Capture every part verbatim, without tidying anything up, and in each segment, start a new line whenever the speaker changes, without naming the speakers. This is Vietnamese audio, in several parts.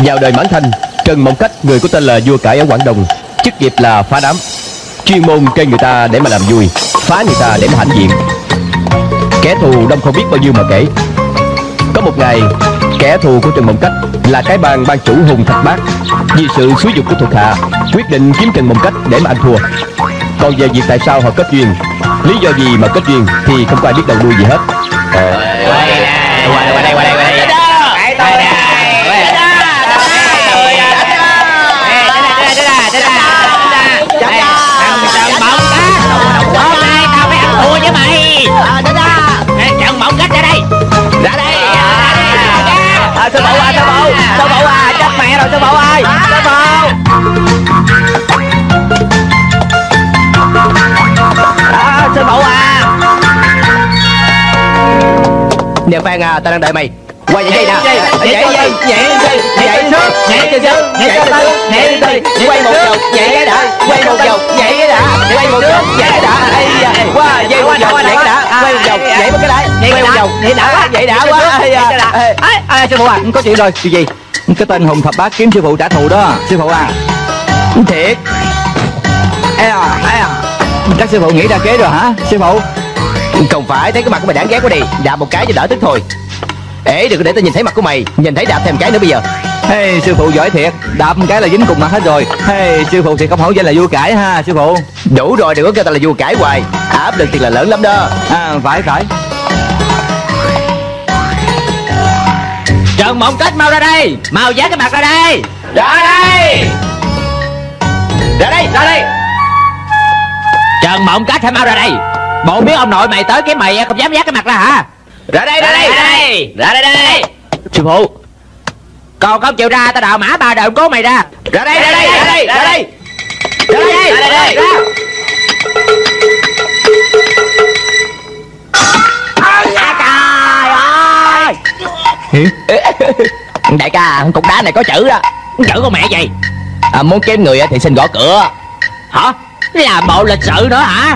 Vào đời mãn thanh, Trần Mộng Cách, người có tên là vua cải ở Quảng Đông, chức nghiệp là phá đám, chuyên môn kê người ta để mà làm vui, phá người ta để mà hãnh diện. Kẻ thù đông không biết bao nhiêu mà kể. Có một ngày, kẻ thù của Trần Mộng Cách là cái bang ban chủ Hùng Thạch Bát, vì sự xúi dục của thuộc hạ, quyết định kiếm Trần Mộng Cách để mà ăn thua. Còn về việc tại sao họ kết duyên, lý do gì mà kết duyên thì không có ai biết đầu đuôi gì hết. Ờ...
Qua đây, qua đây, qua đây, qua đây. Trần Mộng Cách ra đây, ra đây, à, sư phụ à, sư phụ, sư phụ à, chết mẹ rồi sư phụ ơi, sư phụ. À, sư phụ à.
Nè Phan à, tao đang đợi mày. Qua vậy dây nè.
Nhảy dây, nhảy dây, nhảy trước, nhảy cho chứ, nhảy cho tư, nhảy đi, quay một vòng, nhảy cái đã, quay một vòng, nhảy cái đã, quay một vòng, nhảy cái đã. Qua dây một vòng, nhảy cái đã, quay một vòng, nhảy một cái đã, quay một vòng, nhảy đã quá, nhảy đã quá. Ê, sư phụ à, có chuyện rồi. Chuyện gì? Cái tên Hùng Thập Bát kiếm sư phụ trả thù đó, sư phụ à. Thiệt. Ê à, ê à. Chắc sư phụ nghĩ ra kế rồi hả, sư phụ?
Không phải, thấy cái mặt của mày đáng ghét quá đi, đạp một cái cho đỡ tức thôi. Ê, đừng có để tao nhìn thấy mặt của mày, nhìn thấy đạp thêm cái nữa bây giờ.
Hey, sư phụ giỏi thiệt, đạp một cái là dính cùng mặt hết rồi. Hey, sư phụ thì không hổ danh là vua cải ha, sư phụ.
Đủ rồi, đừng có kêu tao là vua cải hoài, áp lực thì là lớn lắm đó.
À, phải phải. Trần Mộng Cách mau ra đây, mau dán cái mặt ra đây. Ra đây, ra đây, ra đây. Trần Mộng Cách hãy mau ra đây. Bộ biết ông nội mày tới cái mày không dám dán cái mặt ra hả? Ra đây, ra đây, ra đây, ra đây, ra đây. Sư phụ, còn không chịu ra, tao đào mã ba đời cố mày ra. Ra đây, ra đây, ra đây, ra đây, ra đây, ra đây, ra. Trời ơi!
Đại ca, cục đá này có chữ đó.
Chữ con mẹ gì?
À, muốn kiếm người thì xin gõ cửa.
Hả? Làm bộ lịch sự nữa hả?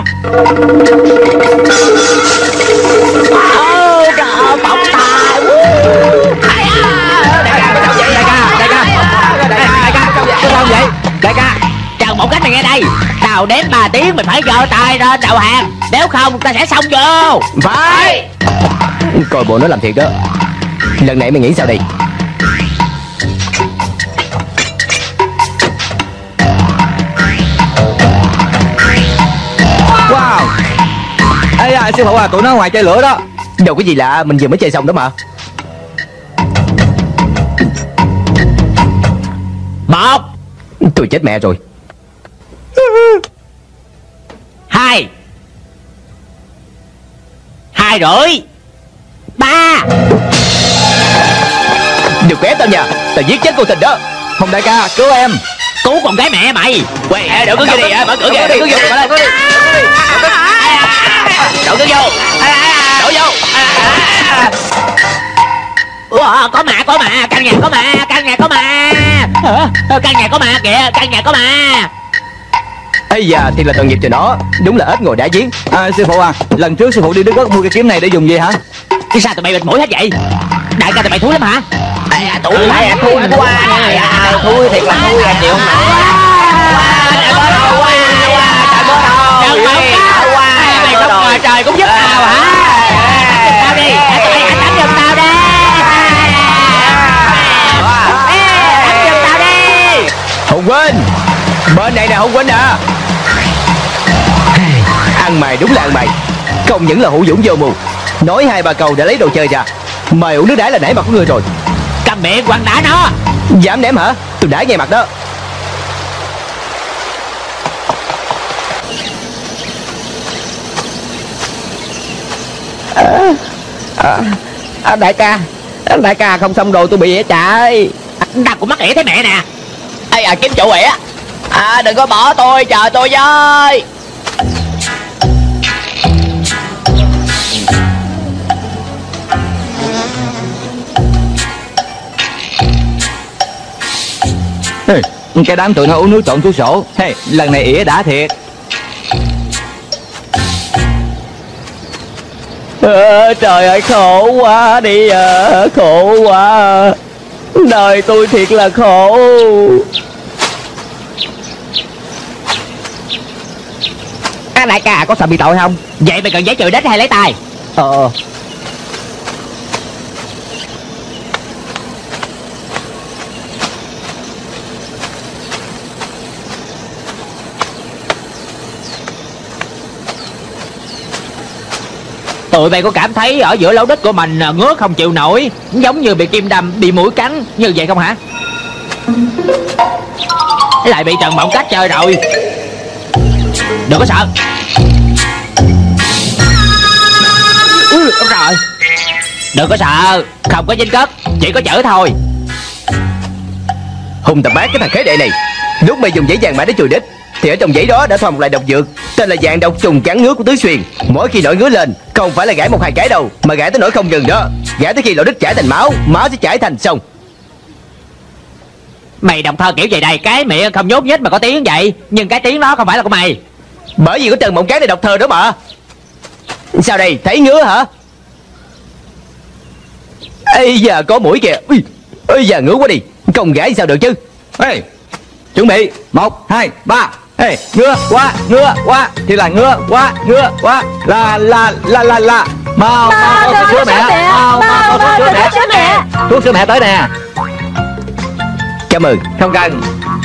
Ô, trời ơi, bỗng tài.
Đại ca, có sao vậy? Đại ca, đại ca, đại ca, có sao vậy? Đại ca, Trần Mộng Cách mày nghe đây. Tao đếm ba tiếng mày phải giơ tay ra đầu hàng, nếu không tao sẽ xông vô.
Phải. Coi bộ nó làm thiệt đó. Lần này mày nghĩ sao đi?
Wow. Ê à, sư phụ à, tụi nó ngoài chơi lửa đó.
Đâu có gì lạ, mình vừa mới chơi xong đó mà.
Một.
Tôi chết mẹ rồi.
Hai. Hai rưỡi. Ba.
Đừng ép tao nha, tao giết chết cô tình đó.
Hùng đại ca, cứu em. Cứu con gái mẹ mày. Quay, đợi cứ kia đi, mở cửa kìa, đợi cứ vô, mở đây. Đậu cứ vô, đậu vô. Ủa, có ma, có ma, căn nhà có ma, căn nhà có ma. Căn nhà có ma kìa, căn nhà có ma.
Ây da, thì là tội nghiệp cho nó. Đúng là ếch ngồi đá giếng.
À, sư phụ à, lần trước sư phụ đi Đức Ất mua cái kiếm này để dùng gì hả? Chứ sao tụi mày bịt mũi hết vậy? Đại ca tụi mày thúi lắm hả? À, tụi mày thui quá. Thui thiệt là thui là chịu mà. Mày không ngoài trời cũng giúp tao hả? Tao đi, anh đánh giùm tao đi. Đánh giùm tao đi.
Hùng Huynh, bên này nè Hùng Huynh à. Ăn mày đúng là ăn mày. Không những là hữu dũng vô mù, nói hai ba câu đã lấy đồ chơi ra. Mời uống nước đá là nể mặt của ngươi rồi.
Cầm miệng quăng đá nó.
Dám ném hả? Tôi đá ngay mặt đó. À, à, à, đại ca, đại ca không xong rồi, tôi bị ỉa chạy.
Tao cũng mắc ỉa thấy mẹ nè.
Ê à, kiếm chỗ ỉa. À, đừng có bỏ tôi, chờ tôi với.
Hey, cái đám tụi nó uống nước trộn thuốc sổ. Hey, lần này ỉa đã thiệt.
À, trời ơi khổ quá đi à, khổ quá. Đời tôi thiệt là khổ.
À, đại ca có sợ bị tội không? Vậy mày cần giấy trừ đít hay lấy tay?
Ờ
Tụi bay có cảm thấy ở giữa lỗ đít của mình ngứa không chịu nổi, giống như bị kim đâm, bị mũi cắn như vậy không hả? Lại bị Trần Mộng Cách chơi rồi. Đừng có sợ. Ừ, đúng rồi. Đừng có sợ, không có dính cất, chỉ có chữ thôi.
Hùng tầm bát cái thằng khế đệ này. Lúc mày dùng giấy vàng mã để chùi đít thì ở trong giấy đó đã thoa một loại độc dược tên là vàng độc trùng cắn ngứa của Tứ Xuyên. Mỗi khi nổi ngứa lên, không phải là gãi một hai cái đâu, mà gãi tới nỗi không ngừng đó. Gãi tới khi lỗ đít chảy thành máu, máu sẽ chảy thành sông.
Mày đọc thơ kiểu vậy đây, cái miệng không nhốt nhích mà có tiếng vậy, nhưng cái tiếng đó không phải là của mày.
Bởi vì có Trần Mộng Cát để đọc thơ đó mà. Sao đây, thấy ngứa hả? Ây da, có mũi kìa. Ây da, ngứa quá đi. Không gãi sao được chứ.
Ê, chuẩn bị một hai ba. Ê, ngứa quá, ngứa quá thì là ngứa quá, ngứa quá là là là là là mau mau mau sữa mẹ, mau mau mau sữa mẹ, sữa mẹ, thuốc sữa mẹ tới nè.
Cảm ơn.
Không cần.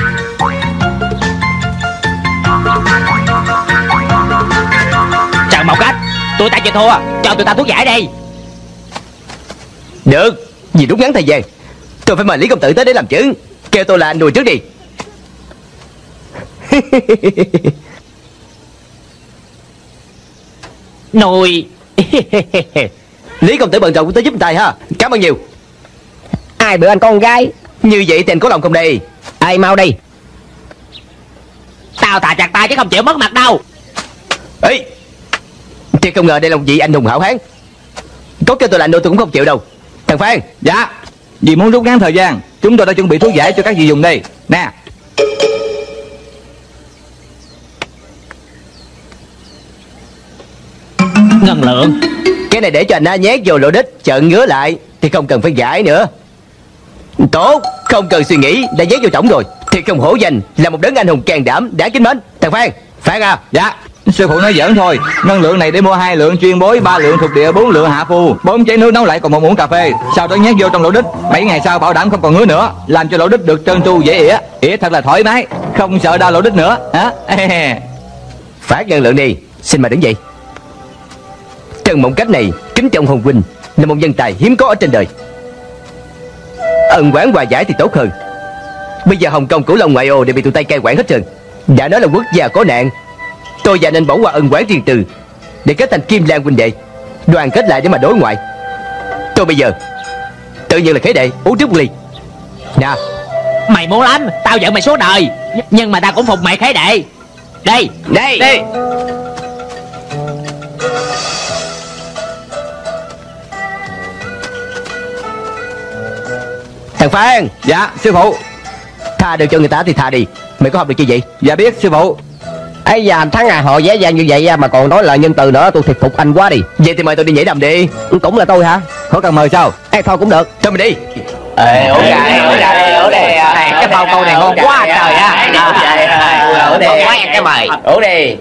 Trần Mộng Cách, tụi ta chịu thua, cho tụi ta thuốc giải đi.
Được, vì rút ngắn thời gian, tôi phải mời Lý công tử tới để làm chứng. Kêu tôi là anh đùi trước đi.
Nùi.
Lý công tử bận rộn tới giúp tay ha. Cảm ơn nhiều.
Ai bữa anh con gái
như vậy thì anh có lòng không đây?
ai mau đi. Tao thà chặt tay chứ không chịu mất mặt đâu.
Ê, thiệt không ngờ đây là một vị anh hùng hảo hán. Có kêu tôi là anh tôi cũng không chịu đâu. Thằng Phan.
Dạ, vì muốn rút ngắn thời gian, chúng tôi đã chuẩn bị thuốc giải cho các vị dùng đây nè.
Ngân lượng.
Cái này để cho anh á nhét vô lỗ đít, chợn ngứa lại thì không cần phải gãi nữa. Tốt, không cần suy nghĩ, đã nhét vô trỏng rồi. Thiệt không hổ danh là một đấng anh hùng can đảm đáng kính mến. Thằng Phan. Phan à.
Dạ, sư phụ nói giỡn thôi. Ngân lượng này để mua hai lượng chuyên bối, ba lượng thuộc địa, bốn lượng hạ phu, bốn chén nước nấu lại còn một muỗng cà phê. Sau đó nhét vô trong lỗ đít, bảy ngày sau bảo đảm không còn ngứa nữa, làm cho lỗ đít được trơn tru dễ ỉa, ỉa thật là thoải mái, không sợ đau lỗ đít nữa hả?
Phát ngân lượng đi. Xin mời đứng dậy. Trần Mộng Cách này kính trọng Hồng huynh, là một nhân tài hiếm có ở trên đời. Ân oán hòa giải thì tốt hơn. Bây giờ Hồng Kông, Cửu Long, ngoại ô đều bị tụi tay cai quản hết trơn. Đã nói là quốc gia có nạn, tôi và nên bỏ qua ân oán riêng tư để kết thành Kim Lan huynh đệ, đoàn kết lại để mà đối ngoại. Tôi bây giờ tự nhiên là khế đệ uống trước một ly. Nè.
Mày muốn lắm, tao giận mày suốt đời, nhưng mà tao cũng phục mày khế đệ. Đi,
đây,
đi.
Thằng Phan.
Dạ, sư phụ.
Tha được cho người ta thì tha đi. Mày có học được chi vậy?
Dạ biết sư phụ.
Ây da, thắng à, họ dễ dàng như vậy mà còn nói lời nhân từ nữa, tôi thiệt phục anh quá đi. Vậy thì mời tôi đi nhảy đầm đi. Cũng là tôi hả?
Có cần mời sao?
Ê, thôi cũng được. Cho mình đi.
Ê, ủa đây, ủa đây, ủa đây. Cái bao câu này ngon quá trời á. Ủa đây, quá cái mày. Ủa đi.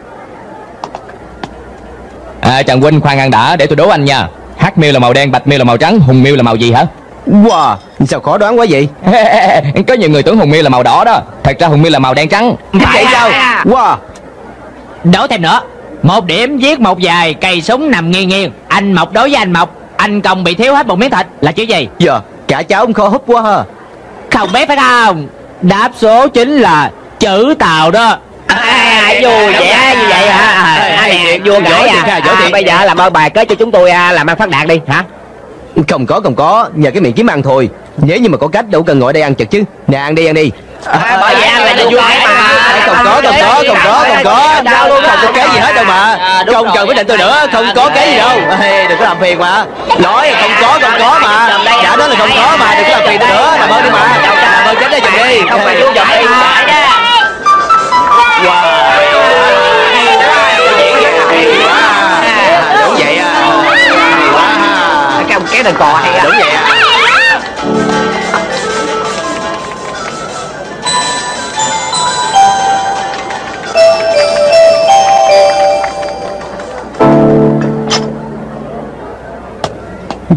À, Trần huynh khoan ăn đã, để tôi đố anh nha. Hắc miêu là màu đen, bạch miêu là màu trắng, hùng miêu là màu gì hả? Wow, sao khó đoán quá vậy? Có nhiều người tưởng hùng miêu là màu đỏ đó, thật ra hùng miêu là màu đen trắng.
Vậy sao?
Wow.
Đố thêm nữa. Một điểm giết một vài cây súng nằm nghiêng nghiêng. Anh Mộc đối với anh Mộc, anh Công bị thiếu hết một miếng thịt là chữ gì?
Dạ, cả cháu ông khó húp quá ha.
Không biết phải không? Đáp số chính là chữ Tàu đó. À, vui vẻ như vậy hả? Vua gãi à? Bây giờ làm ơn bài kế cho chúng tôi làm ăn phát đạt đi hả?
Không có, không có, nhờ cái miệng kiếm ăn thôi. Nếu như mà có cách đâu cần ngồi đây ăn chật chứ. Nè, ăn đi, ăn đi.
À, bởi vì ăn là vui vẻ mà.
Không có, không có, không có, không có. Không có cái gì hết đâu mà. Không cần quyết định tôi nữa, không có cái gì đâu. Đừng có làm phiền mà. Nói không có, không có mà. Đã nói là không có mà, đừng có làm phiền tôi nữa. Làm ơn đi mà. Làm ơn tránh ra giùm đi.
Không phải chú giùm đi.
Wow. Đúng vậy à.
Cái đàn cò hay á.
Đúng vậy à.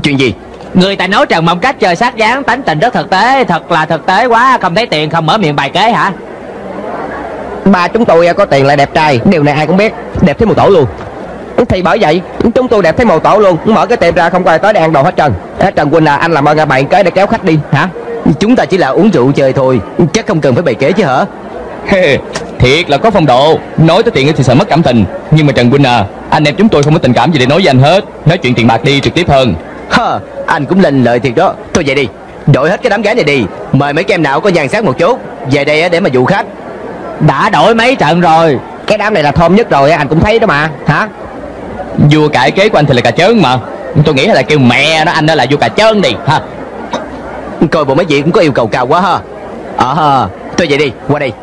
Chuyện gì?
Người ta nói Trần Mộng Cách chơi sát dáng, tánh tình rất thực tế. Thật là thực tế quá, không thấy tiền không mở miệng bài kế hả?
Ba chúng tôi có tiền lại đẹp trai, điều này ai cũng biết. Đẹp thấy một tổ luôn. Thì bởi vậy chúng tôi đẹp thấy một tổ luôn. Mở cái tiệm ra không có ai tới để ăn đồ hết trơn. Trần Huynh à, anh làm ơn bày kế để kéo khách đi hả?
Chúng ta chỉ là uống rượu chơi thôi, chắc không cần phải bày kế chứ hả?
Thiệt là có phong độ. Nói tới tiền thì sợ mất cảm tình. Nhưng mà Trần Huynh à, anh em chúng tôi không có tình cảm gì để nói với anh hết. Nói chuyện tiền bạc đi trực tiếp hơn.
Hơ, anh cũng lên lợi thiệt đó. Thôi vậy đi, đổi hết cái đám gái này đi. Mời mấy kem nào có nhan sắc một chút về đây để mà dụ khách.
Đã đổi mấy trận rồi.
Cái đám này là thơm nhất rồi, anh cũng thấy đó mà hả?
Vua cải kế của anh thì là cà chớn mà. Tôi nghĩ là kêu mẹ nó anh đó là vua cà chớn đi ha.
Coi bộ mấy vị cũng có yêu cầu cao quá ha. Ờ ha, thôi vậy đi, qua đây.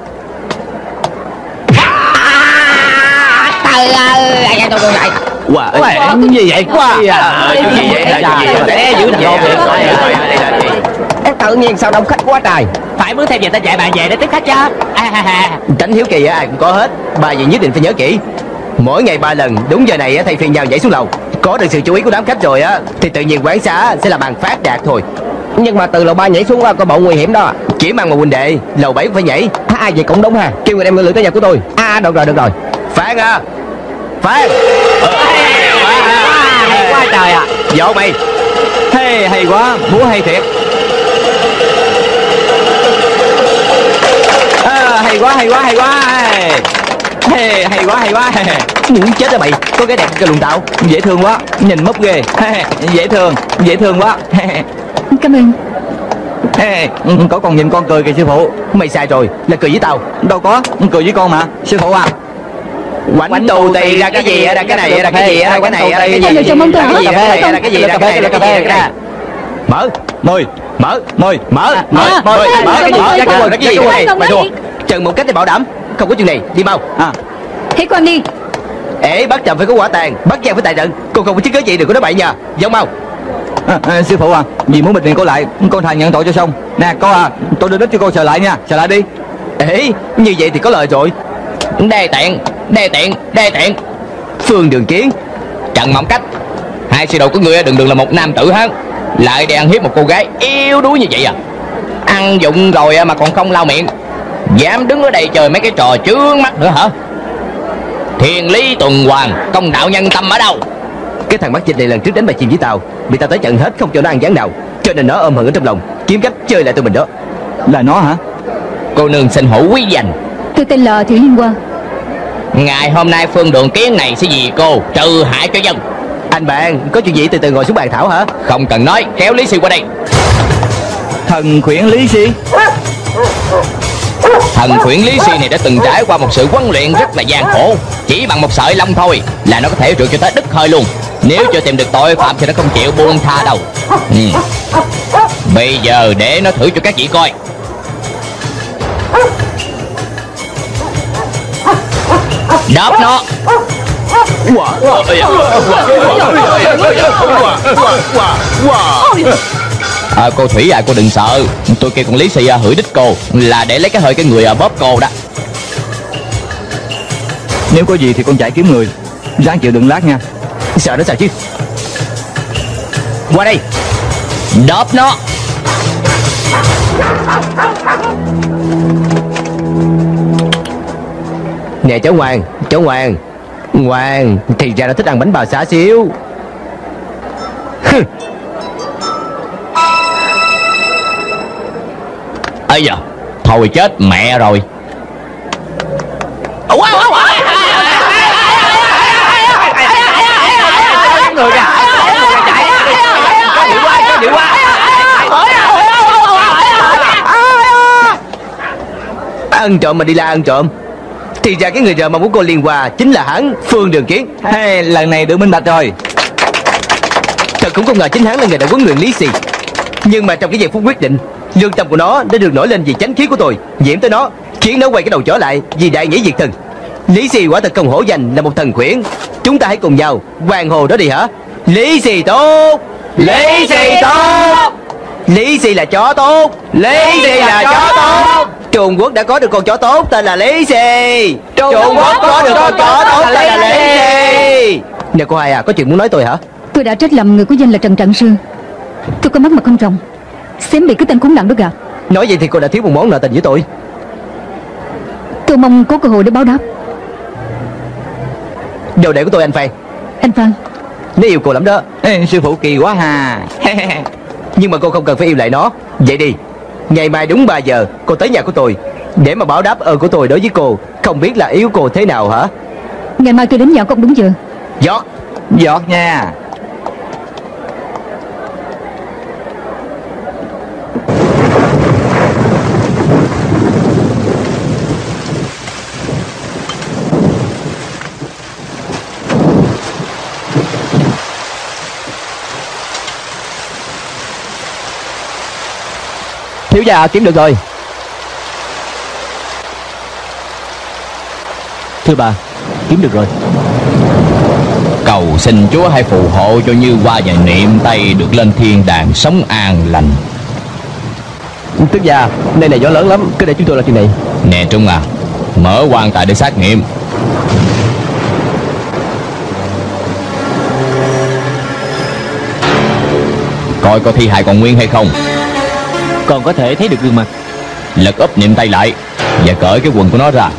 Wow,
Cái gì vậy? Quá
cái gì vậy?
Để giữ thằng
Tự nhiên sao đông khách quá trời.
phải mướn thêm giờ tên chạy bạn về để tiếp khách chứ.
Tránh hiếu kỳ ai cũng có hết. Ba vị nhất định phải nhớ kỹ. Mỗi ngày ba lần đúng giờ này thay phiên nhau nhảy xuống lầu. Có được sự chú ý của đám khách rồi á thì tự nhiên quán xá sẽ là bàn phát đạt thôi.
Nhưng mà từ lầu ba nhảy xuống có bộ nguy hiểm đó.
Chỉ mang một huynh đệ, lầu bảy phải nhảy.
À vậy cũng đúng ha. Kêu người đem ngư lưỡi tới nhà của tôi. À được rồi được rồi.
Phan à, Phan.
Hay quá trời à.
Dỗ mày.
Hey, hay quá, múa hay thiệt. À, hay quá, hay quá, hay quá. Hey, hay quá, hay quá.
Muốn chết rồi mày. Có cái đẹp cái lùn tao.
Dễ thương quá, nhìn mốc ghê. Dễ thương, dễ thương quá.
Cảm ơn.
Hey, có con nhìn con cười kìa sư phụ.
Mày sai rồi, là cười với tao.
Đâu có, cười với con mà. Sư phụ à,
Quánh tù tì ra cái gì ra cái này ra cái gì ra cái này ra cái gì ra cái gì ra cái gì ra cái này ra cái gì ra. Mở,
mời,
mở,
mời,
mở, mở, mở, mở cái gì ra cái cái gì này. Mày thua. Trần Mộng Cách để bảo đảm không có chuyện này, đi mau.
À,
Hãy con đi.
Ê, bắt chậm phải có quả tàn, bắt giam phải tại trận. Cô không có chứng cứ gì đừng có nói bậy nha. Giống mau.
à, à, sư phụ à, vì muốn bình tiền cô lại, con thà nhận tội cho xong. Nè cô à, tôi đưa đích cho cô sờ lại nha, sờ lại đi.
Ê, như vậy thì có lời rồi.
Đê tiện, đê tiện, đê tiện.
Phương Đường Kiến,
Trần Mộng Cách, hai sư đồ của ngươi đừng đường là một nam tử hán, lại để ăn hiếp một cô gái yếu đuối như vậy à? Ăn dụng rồi mà còn không lau miệng, dám đứng ở đây chơi mấy cái trò chướng mắt nữa hả? Thiên lý tuần hoàn, công đạo nhân tâm ở đâu?
cái thằng mắt dịch này lần trước đánh bài chim với tao, bị tao tới trận hết không cho nó ăn gián nào, cho nên nó ôm hận ở trong lòng, kiếm cách chơi lại tụi mình đó.
Là nó hả? Cô nương xin hữu quý danh.
Tôi tên là Thủy Liên Hoa.
Ngày hôm nay Phương Đường Kiến này sẽ vì cô trừ hại cho dân.
Anh bạn, có chuyện gì từ từ ngồi xuống bàn thảo hả?
Không cần nói, kéo Lý Si qua đây. Thần khuyển Lý Si. Thần khuyển Lý Si này đã từng trải qua một sự huấn luyện rất là gian khổ. Chỉ bằng một sợi lông thôi là nó có thể trượt cho tới đứt hơi luôn. Nếu chưa tìm được tội phạm thì nó không chịu buông tha đâu. ừ. Bây giờ để nó thử cho các vị coi. Đớp nó. À, cô Thủy à, cô đừng sợ. Tôi kêu con Lý Si à, hửi đích cô là để lấy cái hơi cái người à, bóp cô đó. Nếu có gì thì con chạy kiếm người, ráng chịu đựng lát nha.
Sợ nó sao chứ? Qua đây.
Đớp nó.
Nè cháu ngoan, cháu ngoan, ngoan, thì ra nó thích ăn bánh bào xá xíu.
Ây da, thôi chết mẹ rồi.
Người kìa. Có dữ quá, có dữ quá.
Ăn trộm mà đi la ăn trộm. Thì ra cái người rờ mà muốn cô Liên Hoa chính là hắn, Phương Đường Kiến.
Hey, lần này được minh bạch rồi.
Thật cũng không ngờ chính hắn là người đã huấn luyện Lý Si. Nhưng mà trong cái giây phút quyết định, lương tâm của nó đã được nổi lên vì chánh khí của tôi, nhiễm tới nó, khiến nó quay cái đầu trở lại vì đại nghĩa diệt thần. Lý Si quả thật không hổ danh là một thần khuyển. Chúng ta hãy cùng nhau hoàng hồ đó đi hả? Lý Si tốt, Lý Si tốt, Lý Si là chó tốt, Lý Si là chó tốt. Trung Quốc đã có được con chó tốt tên là Lý Si. Trung Quốc có được con chó tốt tên là Lý Si. Nè cô hai à, có chuyện muốn nói tôi hả?
Tôi Tôi đã trách lầm người có danh là Trần Trận Sư. Tôi có mắt mà không trồng, xém bị cái tên khốn nạn đó gạt.
Nói vậy thì cô đã thiếu một món nợ tình với tôi.
Tôi mong có cơ hội để báo đáp.
Đồ đệ của tôi anh Phan.
Anh Phan,
nó yêu cô lắm đó.
Ê, sư phụ kỳ quá hà.
Nhưng mà cô không cần phải yêu lại nó. Vậy đi, ngày mai đúng ba giờ cô tới nhà của tôi để mà báo đáp ơn của tôi đối với cô. Không biết là yêu cô thế nào hả?
ngày mai tôi đến nhà con đúng giờ.
Giọt.
Giọt nha.
Thiếu gia kiếm được rồi. Thưa bà, kiếm được rồi.
Cầu xin Chúa hãy phù hộ cho Như Hoa và Niệm Tây được lên thiên đàng sống an lành.
Tướng gia, nơi này gió lớn lắm, cứ để chúng tôi làm chuyện này.
Nè Trung à, mở quan tài để xét nghiệm. Coi có thi hài còn nguyên hay không.
Còn có thể thấy được gương mặt.
Lật úp Niệm Tây lại và cởi cái quần của nó ra.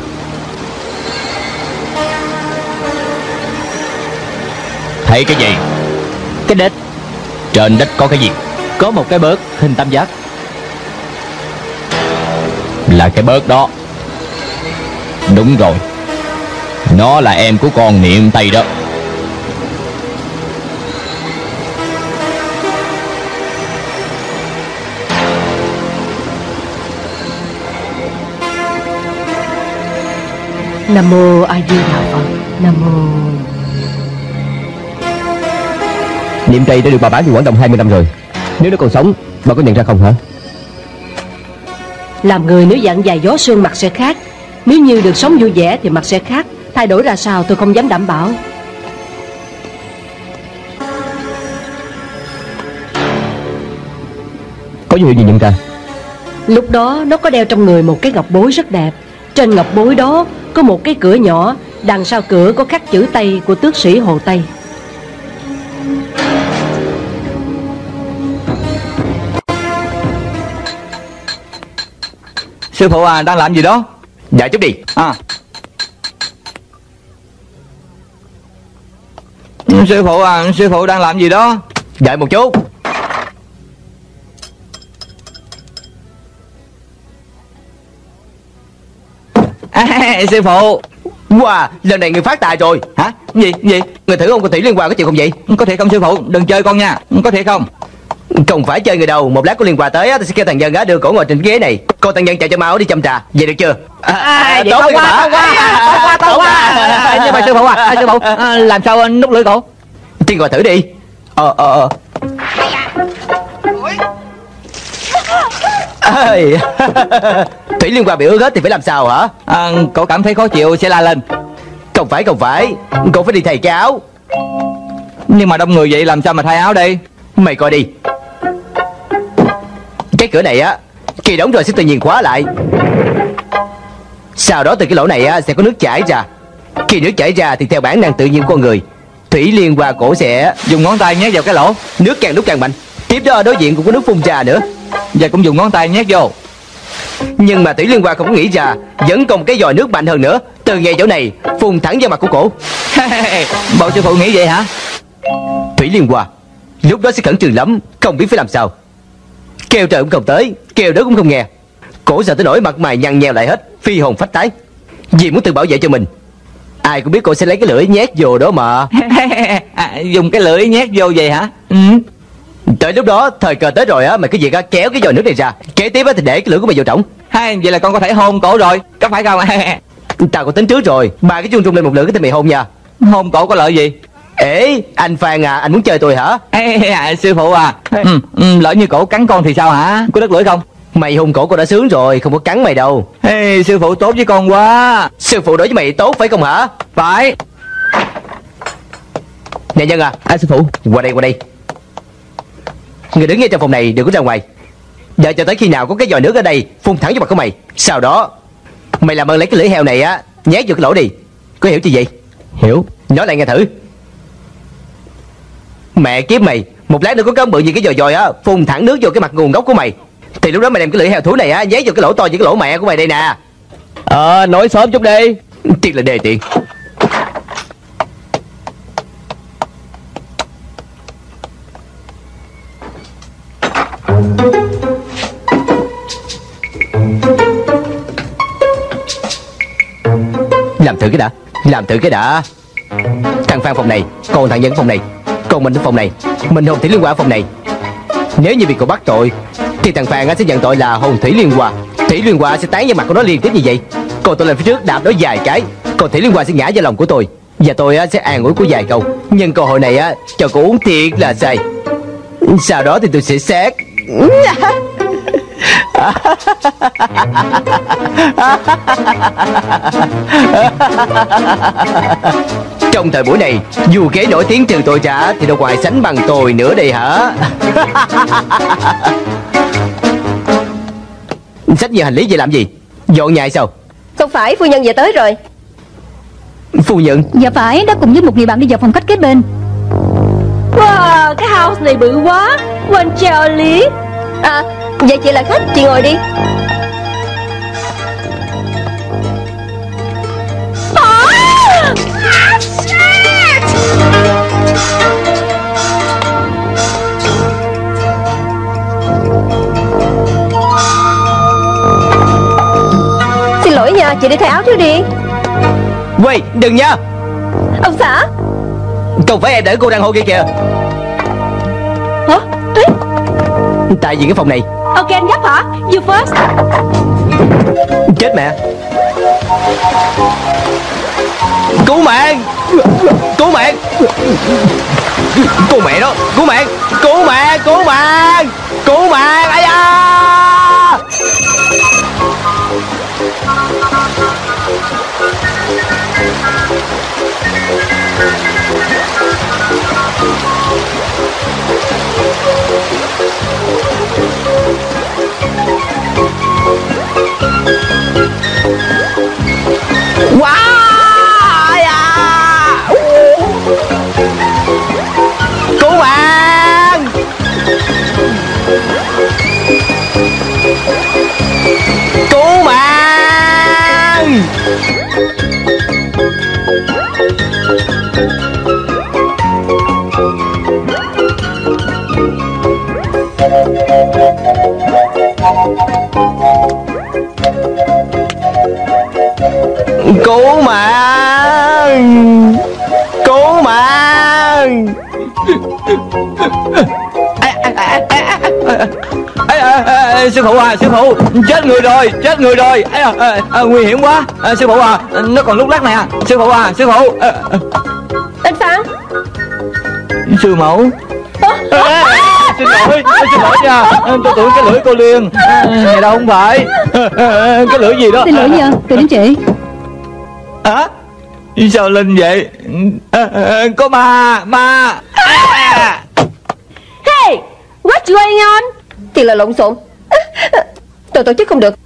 Thấy cái gì?
Cái đít.
Trên đít có cái gì?
Có một cái bớt hình tam giác.
Là cái bớt đó. Đúng rồi, nó là em của con Niệm Tây đó.
Nam mô A Di Đà Phật. Nam mô.
Niệm Tây đã được bà bán đi Quảng Đông hai mươi năm rồi. Nếu nó còn sống, bà có nhận ra không hả?
Làm người nếu dặn dài gió sương mặt sẽ khác. Nếu như được sống vui vẻ thì mặt sẽ khác. Thay đổi ra sao tôi không dám đảm bảo.
Có dấu hiệu gì nhận ra?
Lúc đó nó có đeo trong người một cái ngọc bối rất đẹp. Trên ngọc bối đó có một cái cửa nhỏ. Đằng sau cửa có khắc chữ Tây của tước sĩ Hồ Tây.
Sư phụ à, đang làm gì đó?
Dạ chút đi.
À. Sư phụ à, sư phụ đang làm gì đó?
Đợi một chút.
À, sư phụ.
Wow, lần này người phát tài rồi.
Hả? Gì? Gì?
Người thử ông con Thủy Liên Hoa có chịu không vậy?
Có thể không sư phụ? Đừng chơi con nha. Có thể không?
Không phải chơi người đâu. Một lát có Liên Hoa tới á, tôi sẽ kêu thằng Nhân á đưa cổ ngồi trên ghế này. Còn thằng Nhân chạy cho mau đi châm trà. Vậy được chưa?
À, à, tốt quá, tốt quá, tốt quá, tốt quá. Nhưng mà sư phụ à, sư phụ à, làm sao nút lưỡi cổ?
Tiên gọi thử đi. Ờ ờ ờ. Ê, Thủy Liên Hoa bị ướt hết thì phải làm sao hả?
À, cậu cảm thấy khó chịu sẽ la lên.
Không phải không phải, cậu phải đi thay cái áo.
Nhưng mà đông người vậy làm sao mà thay áo đây?
Mày coi đi. Cái cửa này á, khi đóng rồi sẽ tự nhiên khóa lại. Sau đó từ cái lỗ này á sẽ có nước chảy ra. Khi nước chảy ra thì theo bản năng tự nhiên của con người, Thủy Liên Hoa cổ sẽ
dùng ngón tay nhét vào cái lỗ.
Nước càng lúc càng mạnh. Tiếp đó đối diện cũng có nước phun ra nữa.
Và cũng dùng ngón tay nhét vô.
Nhưng mà Thủy Liên Hoa không có nghĩ ra vẫn còn một cái vòi nước mạnh hơn nữa, từ ngay chỗ này phun thẳng vào mặt của cổ.
Bộ sư phụ nghĩ vậy hả?
Thủy Liên Hoa lúc đó sẽ khẩn trương lắm, không biết phải làm sao. Kêu trời cũng không tới, kêu đất cũng không nghe. Cổ sợ tới nỗi mặt mày nhăn nheo lại hết, phi hồn phách tán. Vì muốn tự bảo vệ cho mình, ai cũng biết cô sẽ lấy cái lưỡi nhét vô đó mà.
À, dùng cái lưỡi nhét vô vậy hả? Ừ.
Tới lúc đó thời cơ tới rồi á, mày cứ việc á kéo cái vòi nước này ra, kế tiếp á thì để cái lưỡi của mày vô trỏng.
Hay vậy là con có thể hôn cổ rồi, có phải không?
Tao có tính trước rồi, ba cái chuông rung lên một lượt cái thì mày hôn nha.
Hôn cổ có lợi gì?
Ê, anh Phan à, anh muốn chơi tôi hả?
Ê, à, sư phụ à, ừ, ừ, lỡ như cổ cắn con thì sao hả? Có đứt lưỡi không?
Mày hôn cổ cô đã sướng rồi, không có cắn mày đâu.
Ê, sư phụ tốt với con quá.
Sư phụ đối với mày tốt phải không hả?
Phải.
Nè Nhân à.
À sư phụ.
Qua đây qua đây. Người đứng ngay trong phòng này đừng có ra ngoài. Đợi cho tới khi nào có cái vòi nước ở đây phun thẳng vào mặt của mày. Sau đó mày làm ơn lấy cái lưỡi heo này á nhét vô cái lỗ đi. Có hiểu chưa vậy?
Hiểu.
Nói lại nghe thử. Mẹ kiếp mày, một lát nữa có cơm bự gì cái dòi dòi á phun thẳng nước vô cái mặt nguồn gốc của mày, thì lúc đó mày đem cái lưỡi heo thú này á nhét vô cái lỗ to như cái lỗ mẹ của mày đây nè.
Ờ nói sớm chút đi.
Thiệt là đề tiện. Làm thử cái đã, làm thử cái đã. Thằng Phan phòng này, còn thằng Nhân phòng này, còn mình ở phòng này, mình hồn thủy liên hoa phòng này. Nếu như bị cậu bắt tội thì thằng Phan sẽ nhận tội là hồn thủy liên hoa. Thủy liên hoa sẽ tán vào mặt của nó liên tiếp như vậy. Còn tôi lên phía trước đạp nó vài cái, còn thủy liên hoa sẽ ngã vào lòng của tôi, và tôi sẽ an ủi của vài câu. Nhân cơ hội này á cho cô uống thiệt là say. Sau đó thì tôi sẽ xét. Trong thời buổi này, dù kế nổi tiếng trừ tội trả thì đâu ngoài sánh bằng tôi nữa đây hả? Xách nhiều hành lý vậy làm gì? Dọn nhà hay sao?
Không phải, phu nhân về tới rồi.
Phu nhân?
Dạ phải, đã cùng với một người bạn đi vào phòng khách kế bên.
Wow, cái house này bự quá, quên treo lý. À, vậy chị là khách, chị ngồi đi. Xin lỗi nha, chị đi thay áo trước đi.
Quay, đừng nha.
Ông xã.
Không phải em để cô đang hôn kia kìa.
Hả? Tuyết.
Tại vì cái phòng này.
Ok anh gấp hả? You first.
Chết mẹ. Cứu mạng. Cứu mạng. Cứu mẹ đó. Cứu mạng. Cứu mạng. Cứu mạng. Cứu mạng. Ai da. Wow! Ai da. Cứu mạng. Cứu mạng. Cứu mạng. Cứu mạng.
Ê, à, à, sư phụ à, sư phụ, chết người rồi, chết người rồi. Ê, à, à, à, nguy hiểm quá. À, sư phụ à, nó còn lúc lắc nè. Sư phụ à, sư phụ. À, à.
Anh Phan.
Sư mẫu. À, xin lỗi, xin lỗi nha. Tôi tưởng cái lưỡi cô Liên. À, này đâu không phải. À, cái lưỡi gì đó.
Xin lỗi nha, tôi đến trễ.
Hả? Sao Linh vậy? À, à, có ma, ma. À.
Hey, what's going on? Thì là lộn xộn. Tôi tổ chức không được.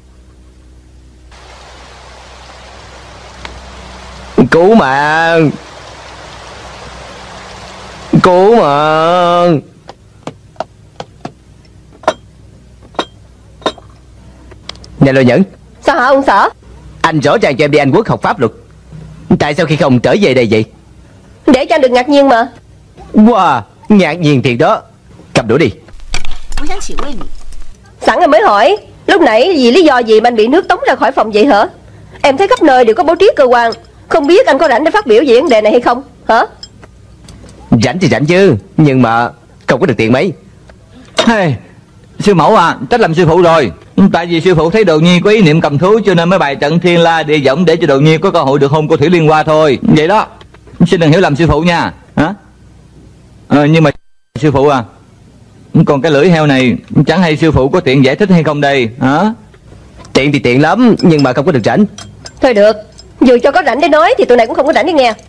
Cứu mạng. Cứu mạng. Nè Lôi Nhẫn.
Sao hả ông xã?
Anh rõ ràng cho em đi Anh Quốc học pháp luật, tại sao khi không trở về đây vậy?
Để cho anh được ngạc nhiên mà.
Wow, ngạc nhiên thiệt đó. Cầm đũa đi.
Sẵn em mới hỏi, lúc nãy vì lý do gì mà anh bị nước tống ra khỏi phòng vậy hả? Em thấy khắp nơi đều có bố trí cơ quan, không biết anh có rảnh để phát biểu về vấn đề này hay không hả?
Rảnh thì rảnh chứ, nhưng mà không có được tiền mấy.
Hey, sư mẫu à, trách làm sư phụ rồi. Tại vì sư phụ thấy Đồ Nhi có ý niệm cầm thú, cho nên mới bày trận thiên la địa võng để cho Đồ Nhi có cơ hội được hôn cô Thủy Liên Hoa thôi. Vậy đó, xin đừng hiểu lầm sư phụ nha. Hả? À, nhưng mà sư phụ à, còn cái lưỡi heo này chẳng hay sư phụ có tiện giải thích hay không đây hả?
Tiện thì tiện lắm, nhưng mà không có được rảnh.
Thôi được, dù cho có rảnh để nói thì tụi này cũng không có rảnh để nghe.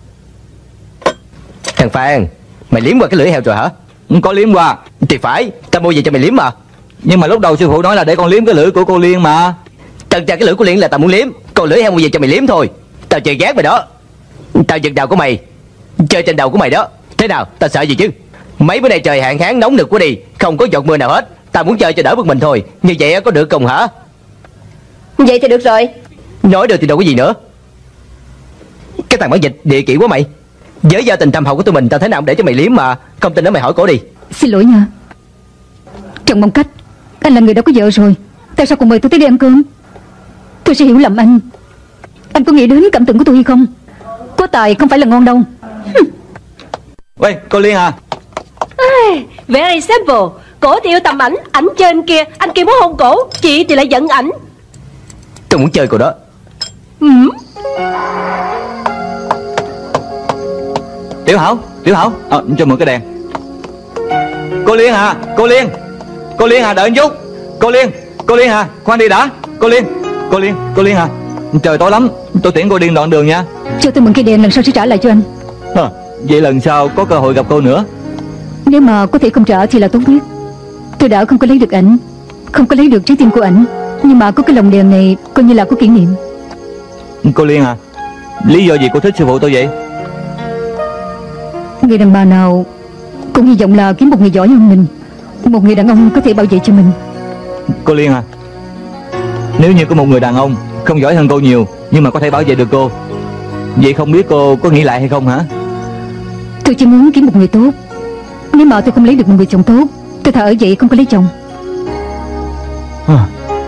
Thằng Phan, mày liếm qua cái lưỡi heo rồi hả?
Có liếm qua.
Thì phải, tao mua về cho mày liếm mà.
Nhưng mà lúc đầu sư phụ nói là để con liếm cái lưỡi của cô Liên mà.
Thật ra cái lưỡi của Liên là tao muốn liếm, còn lưỡi heo mua về cho mày liếm thôi. Tao chơi gác mày đó. Tao giật đầu của mày, chơi trên đầu của mày đó. Thế nào, tao sợ gì chứ? Mấy bữa nay trời hạn hán nóng nực quá đi, không có giọt mưa nào hết. Ta muốn chơi cho đỡ bực mình thôi. Như vậy có được không hả?
Vậy thì được rồi.
Nói được thì đâu có gì nữa. Cái thằng bản dịch địa kỷ quá mày. Với gia tình thâm hậu của tụi mình, tao thế nào cũng để cho mày liếm mà. Không tin nữa mày hỏi cổ đi.
Xin lỗi nha Trần Mong Cách, anh là người đã có vợ rồi, tại sao còn mời tôi tới đây ăn cơm? Tôi sẽ hiểu lầm anh. Anh có nghĩ đến cảm tưởng của tôi hay không? Có tài không phải là ngon đâu.
喂, cô Liên à?
Very simple. Cổ thì yêu tầm ảnh, ảnh trên kia, anh kia muốn hôn cổ, chị thì lại giận ảnh.
Tôi muốn chơi cô đó.
Ừ.
Tiểu Hảo, Tiểu Hảo, à, cho mượn cái đèn. Cô Liên à, cô Liên, cô Liên à, đợi một chút. Cô Liên, cô Liên à, khoan đi đã. Cô Liên, cô Liên, cô Liên à, trời tối lắm, tôi tiễn cô đi đoạn đường nha.
Cho tôi mượn cây đèn, lần sau sẽ trả lại cho anh.
À, vậy lần sau có cơ hội gặp cô nữa.
Nếu mà có thể không trả thì là tốt nhất. Tôi đã không có lấy được ảnh, không có lấy được trái tim của ảnh, nhưng mà có cái lồng đèn này coi như là có kỷ niệm.
Cô Liên à, lý do gì cô thích sư phụ tôi vậy?
Người đàn bà nào cũng hy vọng là kiếm một người giỏi hơn mình, một người đàn ông có thể bảo vệ cho mình.
Cô Liên à, nếu như có một người đàn ông không giỏi hơn cô nhiều nhưng mà có thể bảo vệ được cô, vậy không biết cô có nghĩ lại hay không hả?
Tôi chỉ muốn kiếm một người tốt. Nếu mà tôi không lấy được một người chồng tốt, tôi thà ở vậy không có lấy chồng.
À,